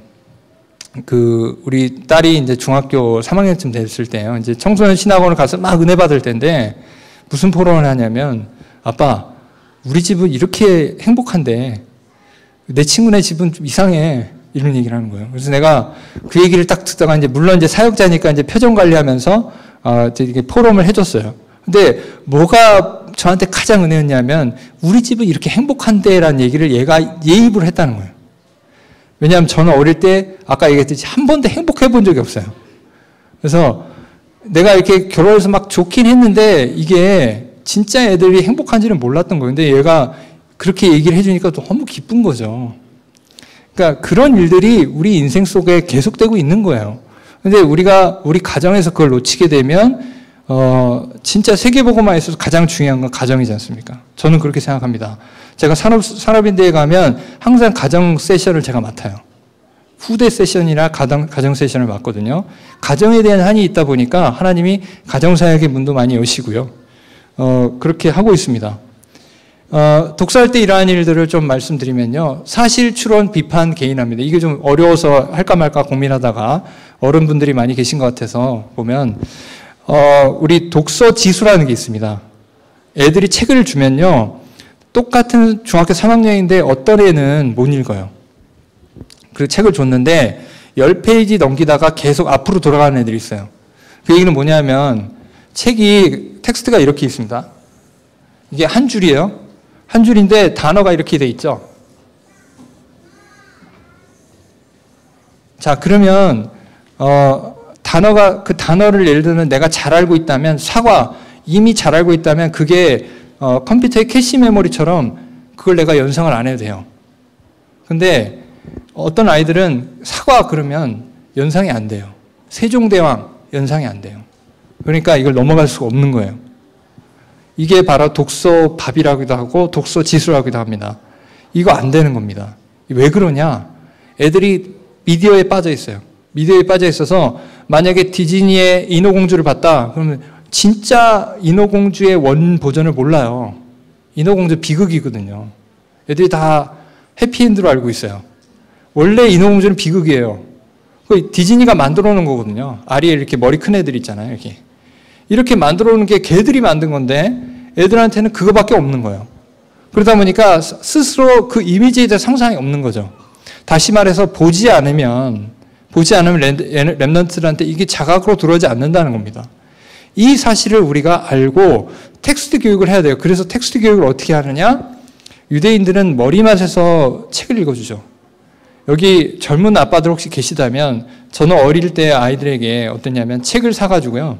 우리 딸이 이제 중학교 3학년쯤 됐을 때요. 이제 청소년 신학원을 가서 막 은혜 받을 때인데 무슨 포럼을 하냐면 아빠 우리 집은 이렇게 행복한데 내 친구네 집은 좀 이상해. 이런 얘기를 하는 거예요. 그래서 내가 그 얘기를 딱 듣다가 이제 물론 이제 사역자니까 이제 표정 관리하면서 이게 포럼을 해줬어요. 근데 뭐가 저한테 가장 은혜였냐면 우리 집은 이렇게 행복한데라는 얘기를 얘가 예입을 했다는 거예요. 왜냐하면 저는 어릴 때 아까 얘기했듯이 한 번도 행복해 본 적이 없어요. 그래서 내가 이렇게 결혼해서 막 좋긴 했는데 이게 진짜 애들이 행복한지는 몰랐던 거예요. 근데 얘가 그렇게 얘기를 해주니까 너무 기쁜 거죠. 그러니까 그런 일들이 우리 인생 속에 계속되고 있는 거예요. 근데 우리 가정에서 그걸 놓치게 되면 진짜 세계복음화에 있어서 가장 중요한 건 가정이지 않습니까? 저는 그렇게 생각합니다. 제가 산업인대에 가면 항상 가정 세션을 제가 맡아요. 후대 세션이나 가정 세션을 맡거든요. 가정에 대한 한이 있다 보니까 하나님이 가정사역의 문도 많이 여시고요. 그렇게 하고 있습니다. 독서할 때 이러한 일들을 좀 말씀드리면요. 사실, 추론, 비판, 개인합니다. 이게 좀 어려워서 할까 말까 고민하다가 어른분들이 많이 계신 것 같아서 보면 우리 독서 지수라는 게 있습니다. 애들이 책을 주면요. 똑같은 중학교 3학년인데 어떤 애는 못 읽어요. 그 책을 줬는데 10페이지 넘기다가 계속 앞으로 돌아가는 애들이 있어요. 그 얘기는 뭐냐면 책이 텍스트가 이렇게 있습니다. 이게 한 줄이에요. 한 줄인데 단어가 이렇게 돼 있죠. 자, 그러면 그 단어를 예를 들면 내가 잘 알고 있다면 사과 이미 잘 알고 있다면 그게 컴퓨터의 캐시 메모리처럼 그걸 내가 연상을 안 해도 돼요. 근데 어떤 아이들은 사과 그러면 연상이 안 돼요. 세종대왕 연상이 안 돼요. 그러니까 이걸 넘어갈 수가 없는 거예요. 이게 바로 독서 밥이라고도 하고 독서 지수라고도 합니다. 이거 안 되는 겁니다. 왜 그러냐? 애들이 미디어에 빠져 있어요. 미디어에 빠져 있어서 만약에 디즈니의 인어공주를 봤다. 그러면 진짜 인어공주의 원 버전을 몰라요. 인어공주 비극이거든요. 애들이 다 해피엔드로 알고 있어요. 원래 인어공주는 비극이에요. 디즈니가 만들어 놓은 거거든요. 아리엘 이렇게 머리 큰 애들 있잖아요. 이렇게 만들어 놓은 게 걔들이 만든 건데 애들한테는 그거밖에 없는 거예요. 그러다 보니까 스스로 그 이미지에 대한 상상이 없는 거죠. 다시 말해서 보지 않으면 랩런트들한테 이게 자각으로 들어오지 않는다는 겁니다. 이 사실을 우리가 알고 텍스트 교육을 해야 돼요. 그래서 텍스트 교육을 어떻게 하느냐? 유대인들은 머리맡에서 책을 읽어주죠. 여기 젊은 아빠들 혹시 계시다면 저는 어릴 때 아이들에게 어떠냐면 책을 사가지고요.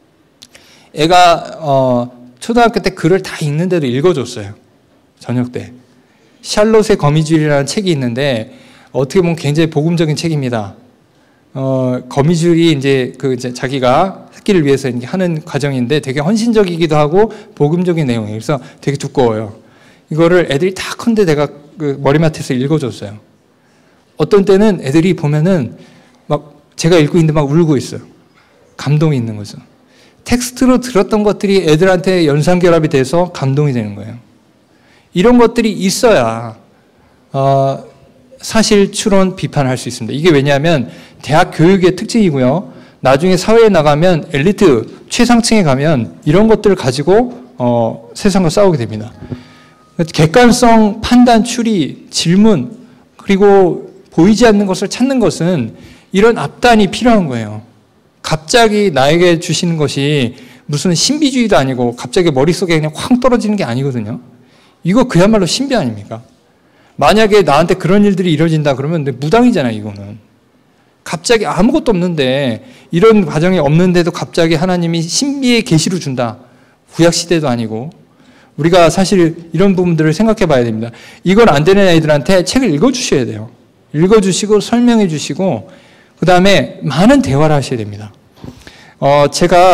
애가 초등학교 때 글을 다 읽는데도 읽어줬어요. 저녁 때. 샬롯의 거미줄이라는 책이 있는데 어떻게 보면 굉장히 복음적인 책입니다. 거미줄이 이제 자기가 새끼를 위해서 이렇게 하는 과정인데 되게 헌신적이기도 하고 복음적인 내용이에요. 그래서 되게 두꺼워요. 이거를 애들이 다 큰데 내가 그 머리맡에서 읽어줬어요. 어떤 때는 애들이 보면은 막 제가 읽고 있는데 막 울고 있어요. 감동이 있는 거죠. 텍스트로 들었던 것들이 애들한테 연상결합이 돼서 감동이 되는 거예요. 이런 것들이 있어야 사실, 추론, 비판할 수 있습니다. 이게 왜냐하면 대학 교육의 특징이고요. 나중에 사회에 나가면 엘리트 최상층에 가면 이런 것들을 가지고 세상과 싸우게 됩니다. 객관성, 판단, 추리, 질문 그리고 보이지 않는 것을 찾는 것은 이런 앞단이 필요한 거예요. 갑자기 나에게 주시는 것이 무슨 신비주의도 아니고 갑자기 머릿속에 그냥 확 떨어지는 게 아니거든요. 이거 그야말로 신비 아닙니까? 만약에 나한테 그런 일들이 이루어진다 그러면 무당이잖아요, 이거는. 갑자기 아무것도 없는데 이런 과정이 없는데도 갑자기 하나님이 신비의 계시를 준다. 구약시대도 아니고. 우리가 사실 이런 부분들을 생각해 봐야 됩니다. 이건 안 되는 아이들한테 책을 읽어주셔야 돼요. 읽어주시고 설명해 주시고 그 다음에 많은 대화를 하셔야 됩니다. 제가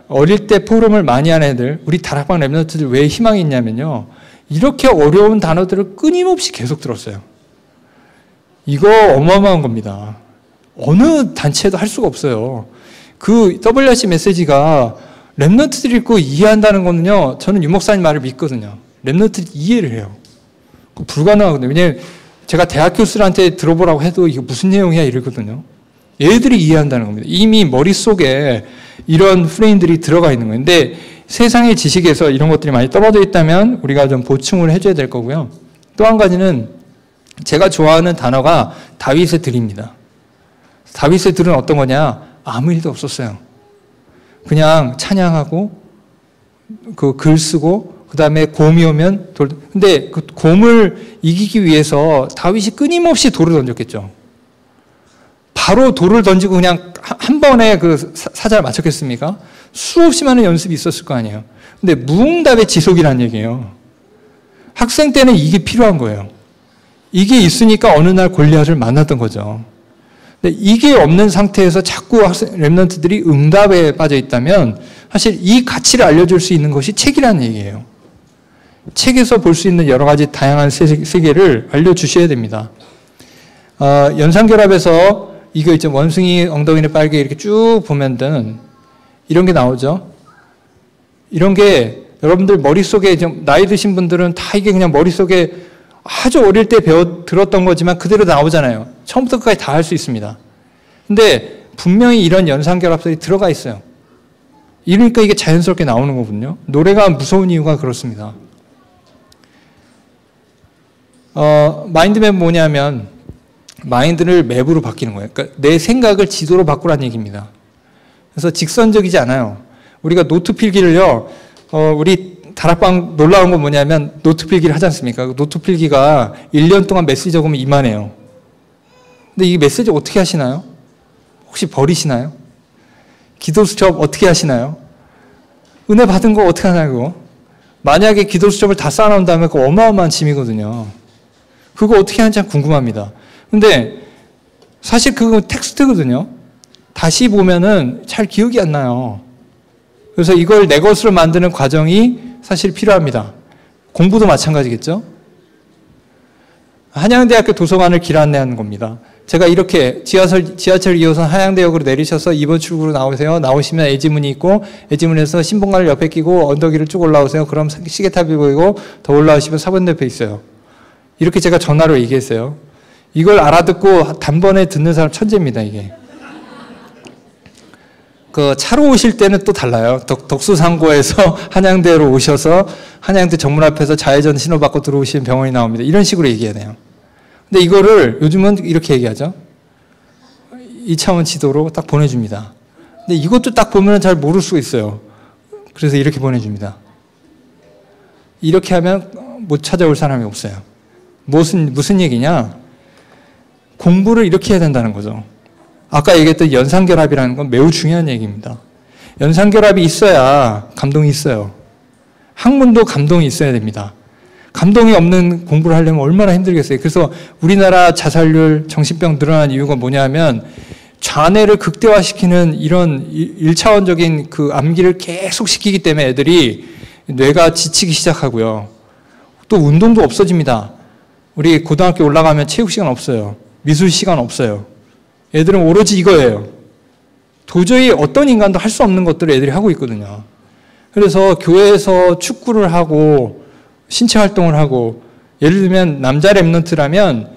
어릴 때 포럼을 많이 한 애들, 우리 다락방 랩런트들 왜 희망이 있냐면요. 이렇게 어려운 단어들을 끊임없이 계속 들었어요. 이거 어마어마한 겁니다. 어느 단체도 할 수가 없어요. 그 WRC 메시지가 랩런트들이 읽고 이해한다는 거는요, 저는 유 목사님 말을 믿거든요. 랩런트들이 이해를 해요. 불가능하거든요. 왜냐하면 제가 대학 교수들한테 들어보라고 해도 이게 무슨 내용이야 이러거든요. 얘들이 이해한다는 겁니다. 이미 머릿속에 이런 프레임들이 들어가 있는 거예요. 근데 세상의 지식에서 이런 것들이 많이 떨어져 있다면 우리가 좀 보충을 해줘야 될 거고요. 또 한 가지는 제가 좋아하는 단어가 다윗의 들입니다. 다윗의 들은 어떤 거냐? 아무 일도 없었어요. 그냥 찬양하고 그 글 쓰고 그 다음에 곰이 오면 돌. 근데 그 곰을 이기기 위해서 다윗이 끊임없이 돌을 던졌겠죠. 바로 돌을 던지고 그냥 한 번에 그 사자를 맞췄겠습니까? 수없이 많은 연습이 있었을 거 아니에요. 근데 무응답의 지속이라는 얘기예요. 학생 때는 이게 필요한 거예요. 이게 있으니까 어느 날 골리앗을 만났던 거죠. 근데 이게 없는 상태에서 자꾸 랩런트들이 응답에 빠져 있다면 사실 이 가치를 알려줄 수 있는 것이 책이라는 얘기예요. 책에서 볼 수 있는 여러 가지 다양한 세계를 알려주셔야 됩니다. 연상결합에서 이거 있죠. 원숭이 엉덩이를 빨개 이렇게 쭉 보면은 이런 게 나오죠. 이런 게 여러분들 머릿속에 좀 나이 드신 분들은 다 이게 그냥 머릿속에 아주 어릴 때 들었던 거지만 그대로 나오잖아요. 처음부터 끝까지 다 할 수 있습니다. 근데 분명히 이런 연상결합들이 들어가 있어요. 이러니까 이게 자연스럽게 나오는 거거든요. 노래가 무서운 이유가 그렇습니다. 마인드맵 뭐냐면 마인드를 맵으로 바뀌는 거예요. 그러니까 내 생각을 지도로 바꾸라는 얘기입니다. 그래서 직선적이지 않아요. 우리가 노트 필기를요, 우리 다락방 놀라운 건 뭐냐면 노트 필기를 하지 않습니까? 노트 필기가 1년 동안 메시지 적으면 이만해요. 근데 이 메시지 어떻게 하시나요? 혹시 버리시나요? 기도 수첩 어떻게 하시나요? 은혜 받은 거 어떻게 하냐고. 만약에 기도 수첩을 다 쌓아놓은 다음에 그거 어마어마한 짐이거든요. 그거 어떻게 하는지 궁금합니다. 근데 사실 그거 텍스트거든요. 다시 보면은 잘 기억이 안 나요. 그래서 이걸 내 것으로 만드는 과정이 사실 필요합니다. 공부도 마찬가지겠죠? 한양대학교 도서관을 길 안내하는 겁니다. 제가 이렇게 지하철 2호선 한양대역으로 내리셔서 2번 출구로 나오세요. 나오시면 애지문이 있고 애지문에서 신봉관을 옆에 끼고 언덕 위를 쭉 올라오세요. 그럼 시계탑이 보이고 더 올라오시면 사번대표 있어요. 이렇게 제가 전화로 얘기했어요. 이걸 알아듣고 단번에 듣는 사람 천재입니다, 이게. 그 차로 오실 때는 또 달라요. 덕수상고에서 한양대로 오셔서 한양대 정문 앞에서 좌회전 신호받고 들어오시는 병원이 나옵니다. 이런 식으로 얘기해야 돼요. 근데 이거를 요즘은 이렇게 얘기하죠. 2차원 지도로 딱 보내줍니다. 근데 이것도 딱 보면 잘 모를 수가 있어요. 그래서 이렇게 보내줍니다. 이렇게 하면 못 찾아올 사람이 없어요. 무슨 얘기냐? 공부를 이렇게 해야 된다는 거죠. 아까 얘기했던 연상결합이라는 건 매우 중요한 얘기입니다. 연상결합이 있어야 감동이 있어요. 학문도 감동이 있어야 됩니다. 감동이 없는 공부를 하려면 얼마나 힘들겠어요. 그래서 우리나라 자살률, 정신병 늘어난 이유가 뭐냐면 좌뇌를 극대화시키는 이런 1차원적인 그 암기를 계속 시키기 때문에 애들이 뇌가 지치기 시작하고요. 또 운동도 없어집니다. 우리 고등학교 올라가면 체육 시간 없어요. 미술 시간 없어요. 애들은 오로지 이거예요. 도저히 어떤 인간도 할 수 없는 것들을 애들이 하고 있거든요. 그래서 교회에서 축구를 하고 신체 활동을 하고 예를 들면 남자 랩런트라면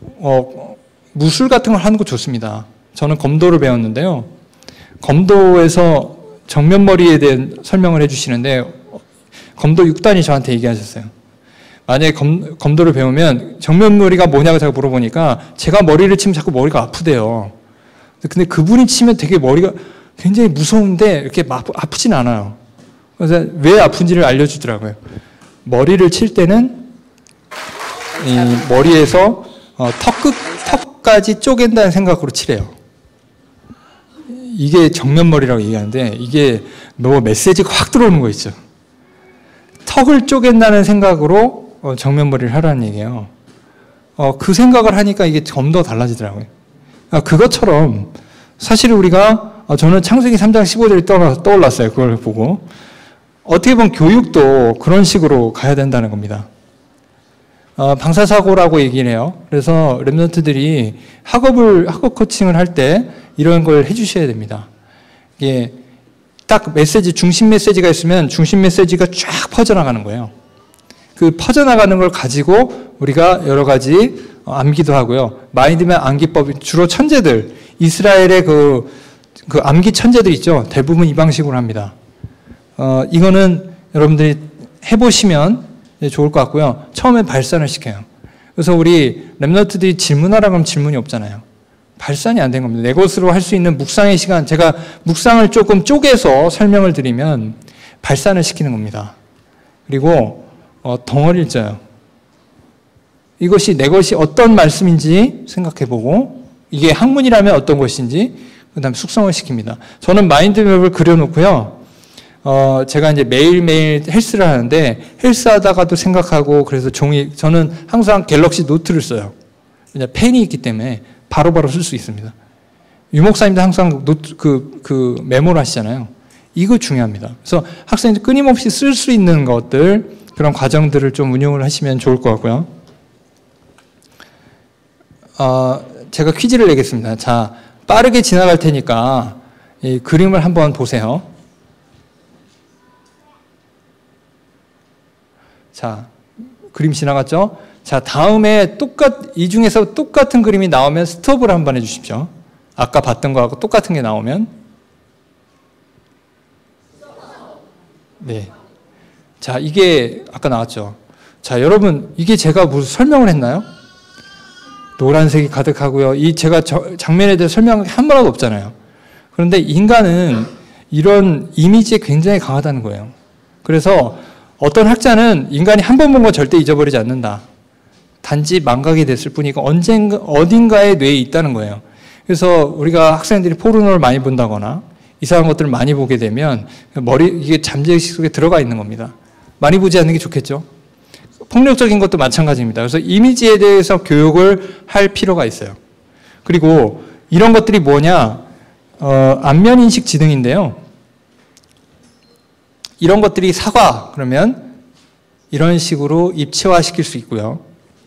무술 같은 걸 하는 거 좋습니다. 저는 검도를 배웠는데요. 검도에서 정면머리에 대한 설명을 해주시는데 검도 6단이 저한테 얘기하셨어요. 만약에 검도를 배우면 정면머리가 뭐냐고 제가 물어보니까 제가 머리를 치면 자꾸 머리가 아프대요. 근데 그분이 치면 되게 머리가 굉장히 무서운데 이렇게 아프진 않아요. 그래서 왜 아픈지를 알려주더라고요. 머리를 칠 때는 이 머리에서 턱까지 쪼갠다는 생각으로 치래요. 이게 정면머리라고 얘기하는데 이게 뭐 메시지가 확 들어오는 거 있죠. 턱을 쪼갠다는 생각으로 정면머리를 하라는 얘기예요. 그 생각을 하니까 이게 좀 더 달라지더라고요. 그것처럼 사실 우리가 저는 창세기 3장 15절이 떠올랐어요. 그걸 보고. 어떻게 보면 교육도 그런 식으로 가야 된다는 겁니다. 방사사고라고 얘기를 해요. 그래서 랩런트들이 학업 코칭을 할 때 이런 걸 해주셔야 됩니다. 이게 딱 메시지, 중심 메시지가 있으면 중심 메시지가 쫙 퍼져나가는 거예요. 그 퍼져나가는 걸 가지고 우리가 여러 가지 암기도 하고요. 마인드맵 암기법, 주로 천재들, 이스라엘의 그 암기 천재들 있죠. 대부분 이 방식으로 합니다. 이거는 여러분들이 해보시면 좋을 것 같고요. 처음에 발산을 시켜요. 그래서 우리 랩런트들이 질문하라고 하면 질문이 없잖아요. 발산이 안 된 겁니다. 내 것으로 할 수 있는 묵상의 시간, 제가 묵상을 조금 쪼개서 설명을 드리면 발산을 시키는 겁니다. 그리고 덩어리를 짜요. 이것이 내 것이 어떤 말씀인지 생각해보고 이게 학문이라면 어떤 것인지 그 다음에 숙성을 시킵니다. 저는 마인드맵을 그려놓고요. 제가 이제 매일매일 헬스를 하는데 헬스하다가도 생각하고 그래서 저는 항상 갤럭시 노트를 써요. 그냥 펜이 있기 때문에 바로바로 쓸 수 있습니다. 유 목사님도 항상 노트, 메모를 하시잖아요. 이거 중요합니다. 그래서 학생들 끊임없이 쓸 수 있는 것들, 그런 과정들을 좀 운용을 하시면 좋을 것 같고요. 제가 퀴즈를 내겠습니다. 자, 빠르게 지나갈 테니까 이 그림을 한번 보세요. 자, 그림 지나갔죠? 자, 다음에 이 중에서 똑같은 그림이 나오면 스톱을 한번 해주십시오. 아까 봤던 거하고 똑같은 게 나오면. 네. 자, 이게 아까 나왔죠? 자, 여러분, 이게 제가 무슨 설명을 했나요? 노란색이 가득하고요. 제가 장면에 대해 설명한 게 한 번도 없잖아요. 그런데 인간은 이런 이미지에 굉장히 강하다는 거예요. 그래서 어떤 학자는 인간이 한 번 본 거 절대 잊어버리지 않는다. 단지 망각이 됐을 뿐이고 어딘가에 뇌에 있다는 거예요. 그래서 우리가 학생들이 포르노를 많이 본다거나 이상한 것들을 많이 보게 되면 이게 잠재의식 속에 들어가 있는 겁니다. 많이 보지 않는 게 좋겠죠. 폭력적인 것도 마찬가지입니다. 그래서 이미지에 대해서 교육을 할 필요가 있어요. 그리고 이런 것들이 뭐냐? 안면인식 지능인데요. 이런 것들이 사과 그러면 이런 식으로 입체화시킬 수 있고요.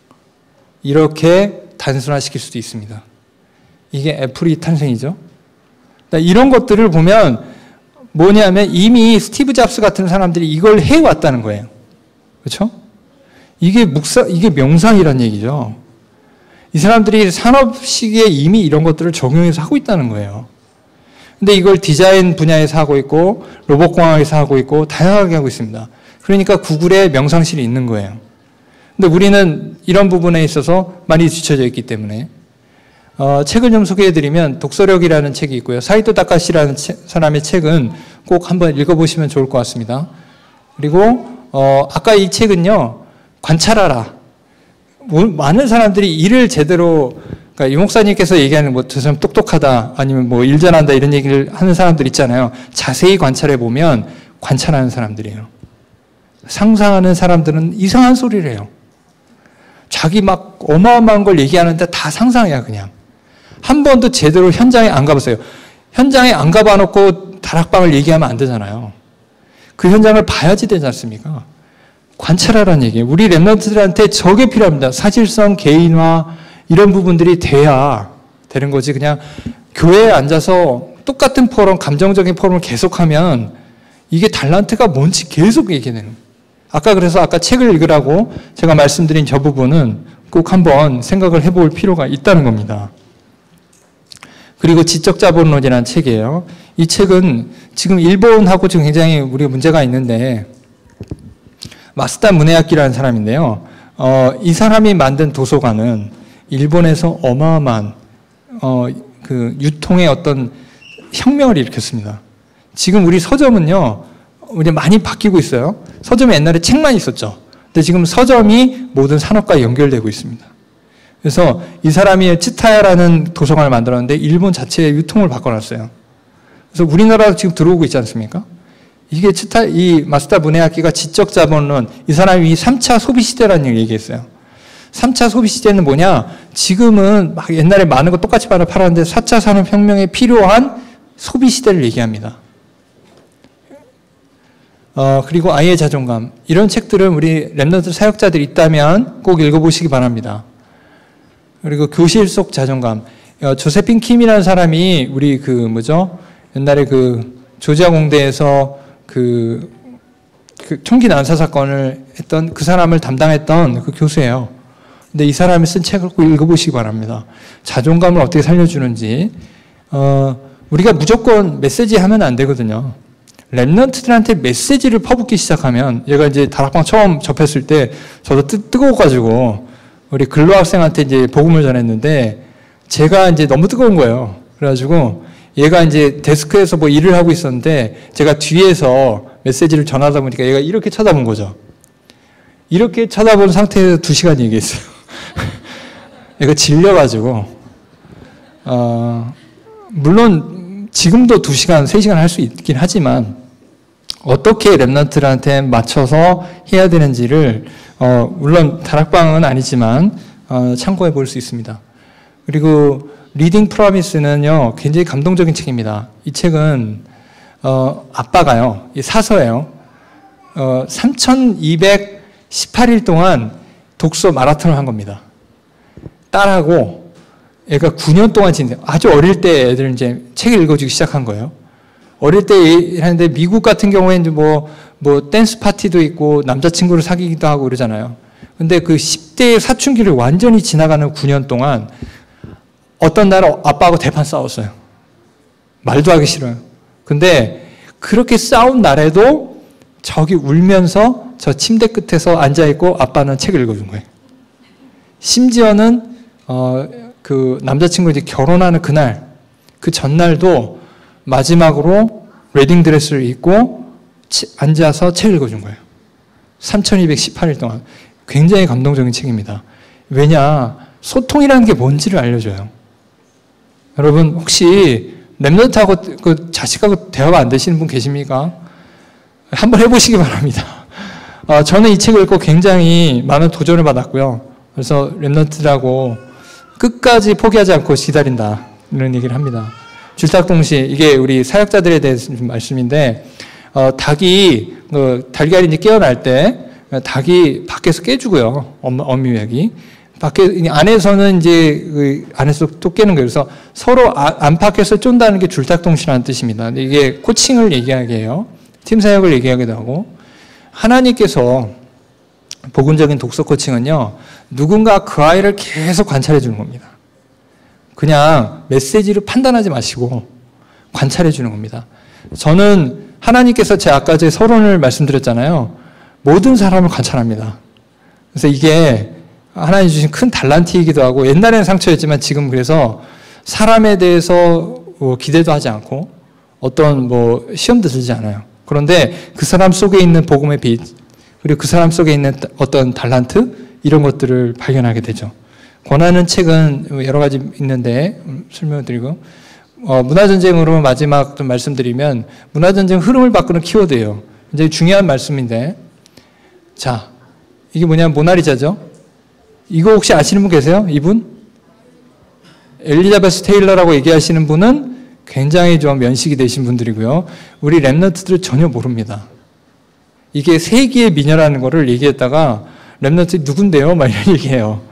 이렇게 단순화시킬 수도 있습니다. 이게 애플이 탄생이죠. 이런 것들을 보면 뭐냐면 이미 스티브 잡스 같은 사람들이 이걸 해왔다는 거예요. 그렇죠? 이게 명상이란 얘기죠. 이 사람들이 산업시기에 이미 이런 것들을 적용해서 하고 있다는 거예요. 근데 이걸 디자인 분야에서 하고 있고 로봇공학에서 하고 있고 다양하게 하고 있습니다. 그러니까 구글에 명상실이 있는 거예요. 근데 우리는 이런 부분에 있어서 많이 뒤처져 있기 때문에 책을 좀 소개해드리면 독서력이라는 책이 있고요. 사이토 다카시라는 사람의 책은 꼭 한번 읽어보시면 좋을 것 같습니다. 그리고 아까 이 책은요. 관찰하라. 많은 사람들이 일을 제대로 그러니까 유 목사님께서 얘기하는 저 사람 똑똑하다 아니면 일 잘한다 이런 얘기를 하는 사람들 있잖아요. 자세히 관찰해 보면 관찰하는 사람들이에요. 상상하는 사람들은 이상한 소리를 해요. 자기 막 어마어마한 걸 얘기하는데 다 상상이야 그냥. 한 번도 제대로 현장에 안 가봤어요. 현장에 안 가봐놓고 다락방을 얘기하면 안 되잖아요. 그 현장을 봐야지 되지 않습니까? 관찰하라는 얘기예요. 우리 랩런트들한테 저게 필요합니다. 사실성, 개인화 이런 부분들이 돼야 되는 거지. 그냥 교회에 앉아서 똑같은 포럼, 감정적인 포럼을 계속하면 이게 달란트가 뭔지 계속 얘기하는 거예요. 아까 책을 읽으라고 제가 말씀드린 저 부분은 꼭 한번 생각을 해볼 필요가 있다는 겁니다. 그리고 지적자본론이라는 책이에요. 이 책은 지금 일본하고 지금 굉장히 우리가 문제가 있는데 마스다 무네야키라는 사람인데요. 이 사람이 만든 도서관은 일본에서 어마어마한 그 유통의 어떤 혁명을 일으켰습니다. 지금 우리 서점은요, 이제 많이 바뀌고 있어요. 서점에 옛날에 책만 있었죠. 근데 지금 서점이 모든 산업과 연결되고 있습니다. 그래서 이 사람이 츠타야라는 도서관을 만들었는데 일본 자체의 유통을 바꿔놨어요. 그래서 우리나라도 지금 들어오고 있지 않습니까? 이게 이 마스다 무네야키가 지적자본론, 이 사람이 3차 소비시대라는 얘기를 얘기했어요. 3차 소비시대는 뭐냐? 지금은 막 옛날에 많은 거 똑같이 팔았는데 4차 산업혁명에 필요한 소비 시대를 얘기합니다. 그리고 아이의 자존감. 이런 책들을 우리 랩넌트 사역자들이 있다면 꼭 읽어보시기 바랍니다. 그리고 교실 속 자존감. 조세핀 킴이라는 사람이 우리 옛날에 조지아 공대에서 그 총기 난사 사건을 했던 그 사람을 담당했던 그 교수예요. 근데 이 사람이 쓴 책을 꼭 읽어보시기 바랍니다. 자존감을 어떻게 살려주는지. 우리가 무조건 메시지 하면 안 되거든요. 랩넌트들한테 메시지를 퍼붓기 시작하면, 얘가 이제 다락방 처음 접했을 때 저도 뜨거워가지고 우리 근로 학생한테 이제 복음을 전했는데 제가 이제 너무 뜨거운 거예요. 그래가지고 얘가 이제 데스크에서 뭐 일을 하고 있었는데 제가 뒤에서 메시지를 전하다 보니까 얘가 이렇게 쳐다본 거죠. 이렇게 쳐다본 상태에서 2시간 얘기했어요. 얘가 질려가지고, 물론 지금도 2시간, 3시간 할 수 있긴 하지만 어떻게 랩넌트들한테 맞춰서 해야 되는지를 물론 다락방은 아니지만 참고해 볼 수 있습니다. 그리고 리딩 프로미스는요 굉장히 감동적인 책입니다. 이 책은 아빠가요, 이 사서예요. 3218일 동안 독서 마라톤을 한 겁니다. 딸하고 애가 9년 동안 아주 어릴 때 애들은 이제 책을 읽어주기 시작한 거예요. 어릴 때 하는데 미국 같은 경우에는 뭐 댄스 파티도 있고 남자친구를 사귀기도 하고 그러잖아요. 근데 그 10대의 사춘기를 완전히 지나가는 9년 동안 어떤 날 아빠하고 대판 싸웠어요. 말도 하기 싫어요. 근데 그렇게 싸운 날에도 저기 울면서 저 침대 끝에서 앉아있고 아빠는 책을 읽어준 거예요. 심지어는 그 남자친구 이제 결혼하는 그날, 그 전날도 마지막으로 웨딩 드레스를 입고 앉아서 책을 읽어준 거예요. 3218일 동안. 굉장히 감동적인 책입니다. 왜냐, 소통이라는 게 뭔지를 알려줘요. 여러분 혹시 랩넌트하고 그 자식하고 대화가 안 되시는 분 계십니까? 한번 해보시기 바랍니다. 저는 이 책을 읽고 굉장히 많은 도전을 받았고요. 그래서 랩넌트라고 끝까지 포기하지 않고 기다린다 이런 얘기를 합니다. 줄탁동시, 이게 우리 사역자들에 대해서 말씀인데 닭이 달걀이 이제 깨어날 때 닭이 밖에서 깨주고요. 어미닭이 밖에, 안에서는 이제 그 안에서 또 깨는 거예요. 그래서 서로 안팎에서 쫀다는 게 줄탁동시라는 뜻입니다. 근데 이게 코칭을 얘기하게 해요. 팀 사역을 얘기하기도 하고. 하나님께서 복음적인 독서 코칭은요, 누군가 그 아이를 계속 관찰해 주는 겁니다. 그냥 메시지를 판단하지 마시고 관찰해 주는 겁니다. 저는 하나님께서 아까 제 서론을 말씀드렸잖아요. 모든 사람을 관찰합니다. 그래서 이게 하나님 주신 큰 달란트이기도 하고, 옛날에는 상처였지만 지금 그래서 사람에 대해서 기대도 하지 않고 어떤 시험도 들지 않아요. 그런데 그 사람 속에 있는 복음의 빛, 그리고 그 사람 속에 있는 어떤 달란트, 이런 것들을 발견하게 되죠. 권하는 책은 여러 가지 있는데 설명을 드리고, 문화전쟁으로 마지막 좀 말씀드리면, 문화전쟁 흐름을 바꾸는 키워드예요. 굉장히 중요한 말씀인데, 자, 이게 뭐냐면 모나리자죠. 이거 혹시 아시는 분 계세요? 이분? 엘리자베스 테일러라고 얘기하시는 분은 굉장히 좀 면식이 되신 분들이고요. 우리 랩넌트들은 전혀 모릅니다. 이게 세기의 미녀라는 거를 얘기했다가 랩넌트 누군데요? 막 이런 얘기해요.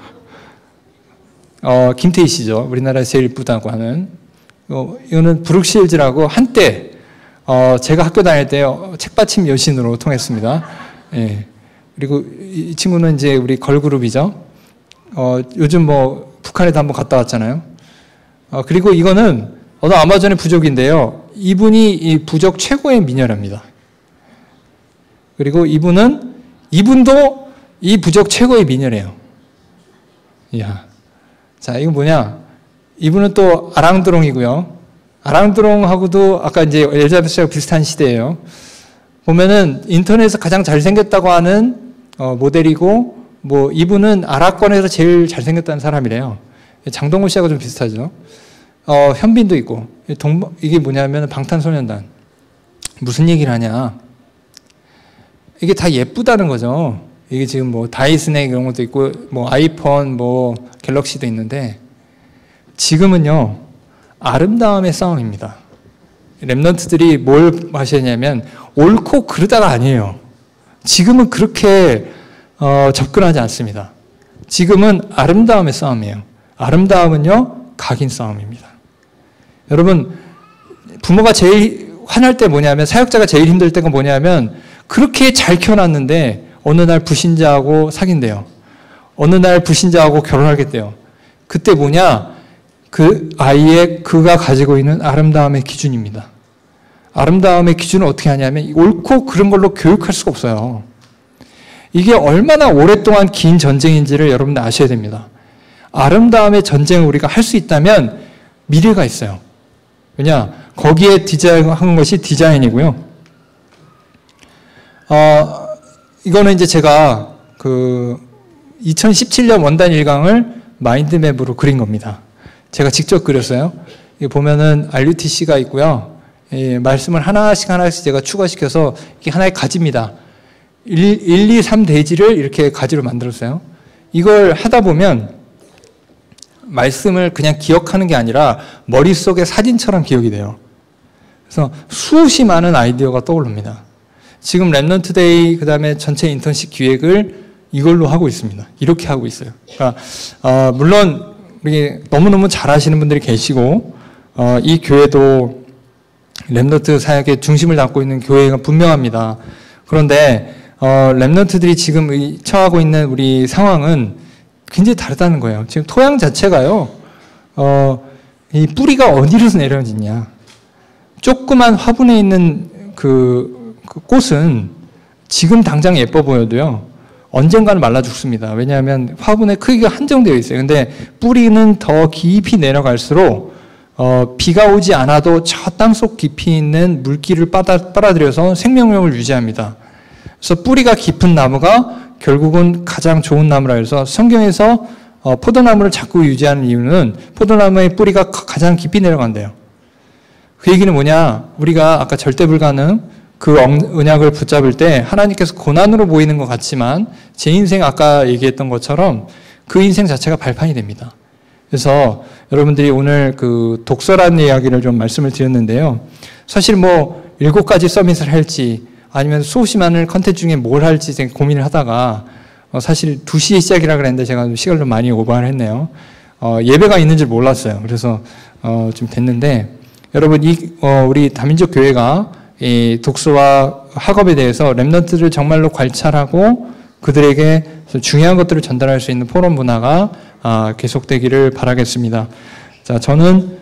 김태희 씨죠. 우리나라에서 제일 이쁘다고 하는. 이거는 브룩실즈라고 한때 제가 학교 다닐 때 책받침 여신으로 통했습니다. 예. 그리고 이 친구는 이제 우리 걸그룹이죠. 요즘 북한에도 한번 갔다 왔잖아요. 그리고 이거는 어느 아마존의 부족인데요. 이분이 이 부족 최고의 미녀랍니다. 그리고 이분도 이 부족 최고의 미녀래요. 이야. 자, 이건 뭐냐? 이분은 또 아랑드롱이고요. 아랑드롱하고도 아까 이제 엘자베스하고 비슷한 시대예요. 보면은 인터넷에서 가장 잘생겼다고 하는 모델이고, 이분은 아랍권에서 제일 잘생겼다는 사람이래요. 장동건 씨하고 좀 비슷하죠. 현빈도 있고. 이게 뭐냐면 방탄소년단. 무슨 얘기를 하냐. 이게 다 예쁘다는 거죠. 이게 지금 다이슨의 이런 것도 있고, 아이폰, 갤럭시도 있는데, 지금은요, 아름다움의 싸움입니다. 랩런트들이 뭘 마셨냐면 옳고 그르다가 아니에요. 지금은 그렇게 접근하지 않습니다. 지금은 아름다움의 싸움이에요. 아름다움은요, 각인 싸움입니다. 여러분, 부모가 제일 화날 때 뭐냐면, 사역자가 제일 힘들 때가 뭐냐면, 그렇게 잘 키워놨는데 어느 날 불신자하고 사귄대요. 어느 날 불신자하고 결혼하겠대요. 그때 뭐냐? 그 아이의 그가 가지고 있는 아름다움의 기준입니다. 아름다움의 기준을 어떻게 하냐면 옳고 그른 걸로 교육할 수가 없어요. 이게 얼마나 오랫동안 긴 전쟁인지를 여러분들 아셔야 됩니다. 아름다움의 전쟁을 우리가 할 수 있다면 미래가 있어요. 왜냐? 거기에 디자인한 것이 디자인이고요. 이거는 이제 제가 2017년 원단 1강을 마인드맵으로 그린 겁니다. 제가 직접 그렸어요. 여기 보면은 RUTC가 있고요. 말씀을 하나씩 제가 추가시켜서 이게 하나의 가지입니다. 1, 2, 3 대지를 이렇게 가지로 만들었어요. 이걸 하다 보면 말씀을 그냥 기억하는 게 아니라 머릿속에 사진처럼 기억이 돼요. 그래서 수없이 많은 아이디어가 떠오릅니다. 지금 랩런트데이 그다음에 전체 인턴십 기획을 이걸로 하고 있습니다. 이렇게 하고 있어요. 그러니까 물론 우리 너무너무 잘하시는 분들이 계시고 이 교회도 랩런트 사역의 중심을 담고 있는 교회가 분명합니다. 그런데 랩런트들이 지금 처하고 있는 우리 상황은 굉장히 다르다는 거예요. 지금 토양 자체가요. 이 뿌리가 어디로서 내려지냐. 조그만 화분에 있는 그 꽃은 지금 당장 예뻐 보여도요. 언젠가는 말라 죽습니다. 왜냐하면 화분의 크기가 한정되어 있어요. 근데 뿌리는 더 깊이 내려갈수록 비가 오지 않아도 저 땅속 깊이 있는 물기를 빨아들여서 생명력을 유지합니다. 그래서 뿌리가 깊은 나무가 결국은 가장 좋은 나무라 해서 성경에서 포도나무를 자꾸 유지하는 이유는 포도나무의 뿌리가 가장 깊이 내려간대요. 그 얘기는 뭐냐? 우리가 아까 절대불가능 그 언약을 붙잡을 때 하나님께서 고난으로 보이는 것 같지만 제 인생 아까 얘기했던 것처럼 그 인생 자체가 발판이 됩니다. 그래서 여러분들이 오늘 그 독서라는 이야기를 좀 말씀을 드렸는데요. 사실 뭐 7가지 서밋을 할지 아니면 수없이 많은 컨텐츠 중에 뭘 할지 고민을 하다가 사실 2시에 시작이라 그랬는데 제가 시간을 좀 많이 오버를 했네요. 예배가 있는 줄 몰랐어요. 그래서 좀 됐는데 여러분 우리 다민족 교회가 이 독서와 학업에 대해서 랩런트를 정말로 관찰하고 그들에게 중요한 것들을 전달할 수 있는 포럼 문화가 계속되기를 바라겠습니다. 자, 저는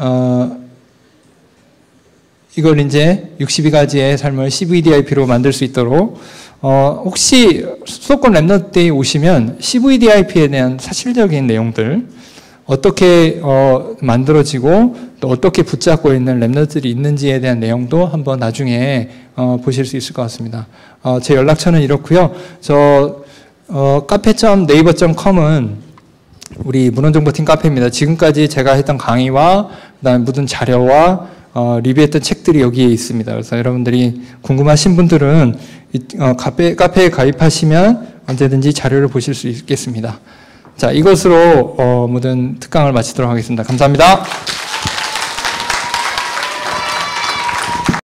이걸 이제 62가지의 삶을 CVDIP로 만들 수 있도록 혹시 수도권 랩런트데이 오시면 CVDIP에 대한 사실적인 내용들 어떻게 만들어지고 또 어떻게 붙잡고 있는 랩런트들이 있는지에 대한 내용도 한번 나중에 보실 수 있을 것 같습니다. 제 연락처는 이렇고요. 저 카페.네이버.com은 우리 문헌정보팀 카페입니다. 지금까지 제가 했던 강의와 그다음에 묻은 자료와 리뷰했던 책들이 여기에 있습니다. 그래서 여러분들이 궁금하신 분들은 카페에 가입하시면 언제든지 자료를 보실 수 있겠습니다. 자, 이것으로 모든 특강을 마치도록 하겠습니다. 감사합니다.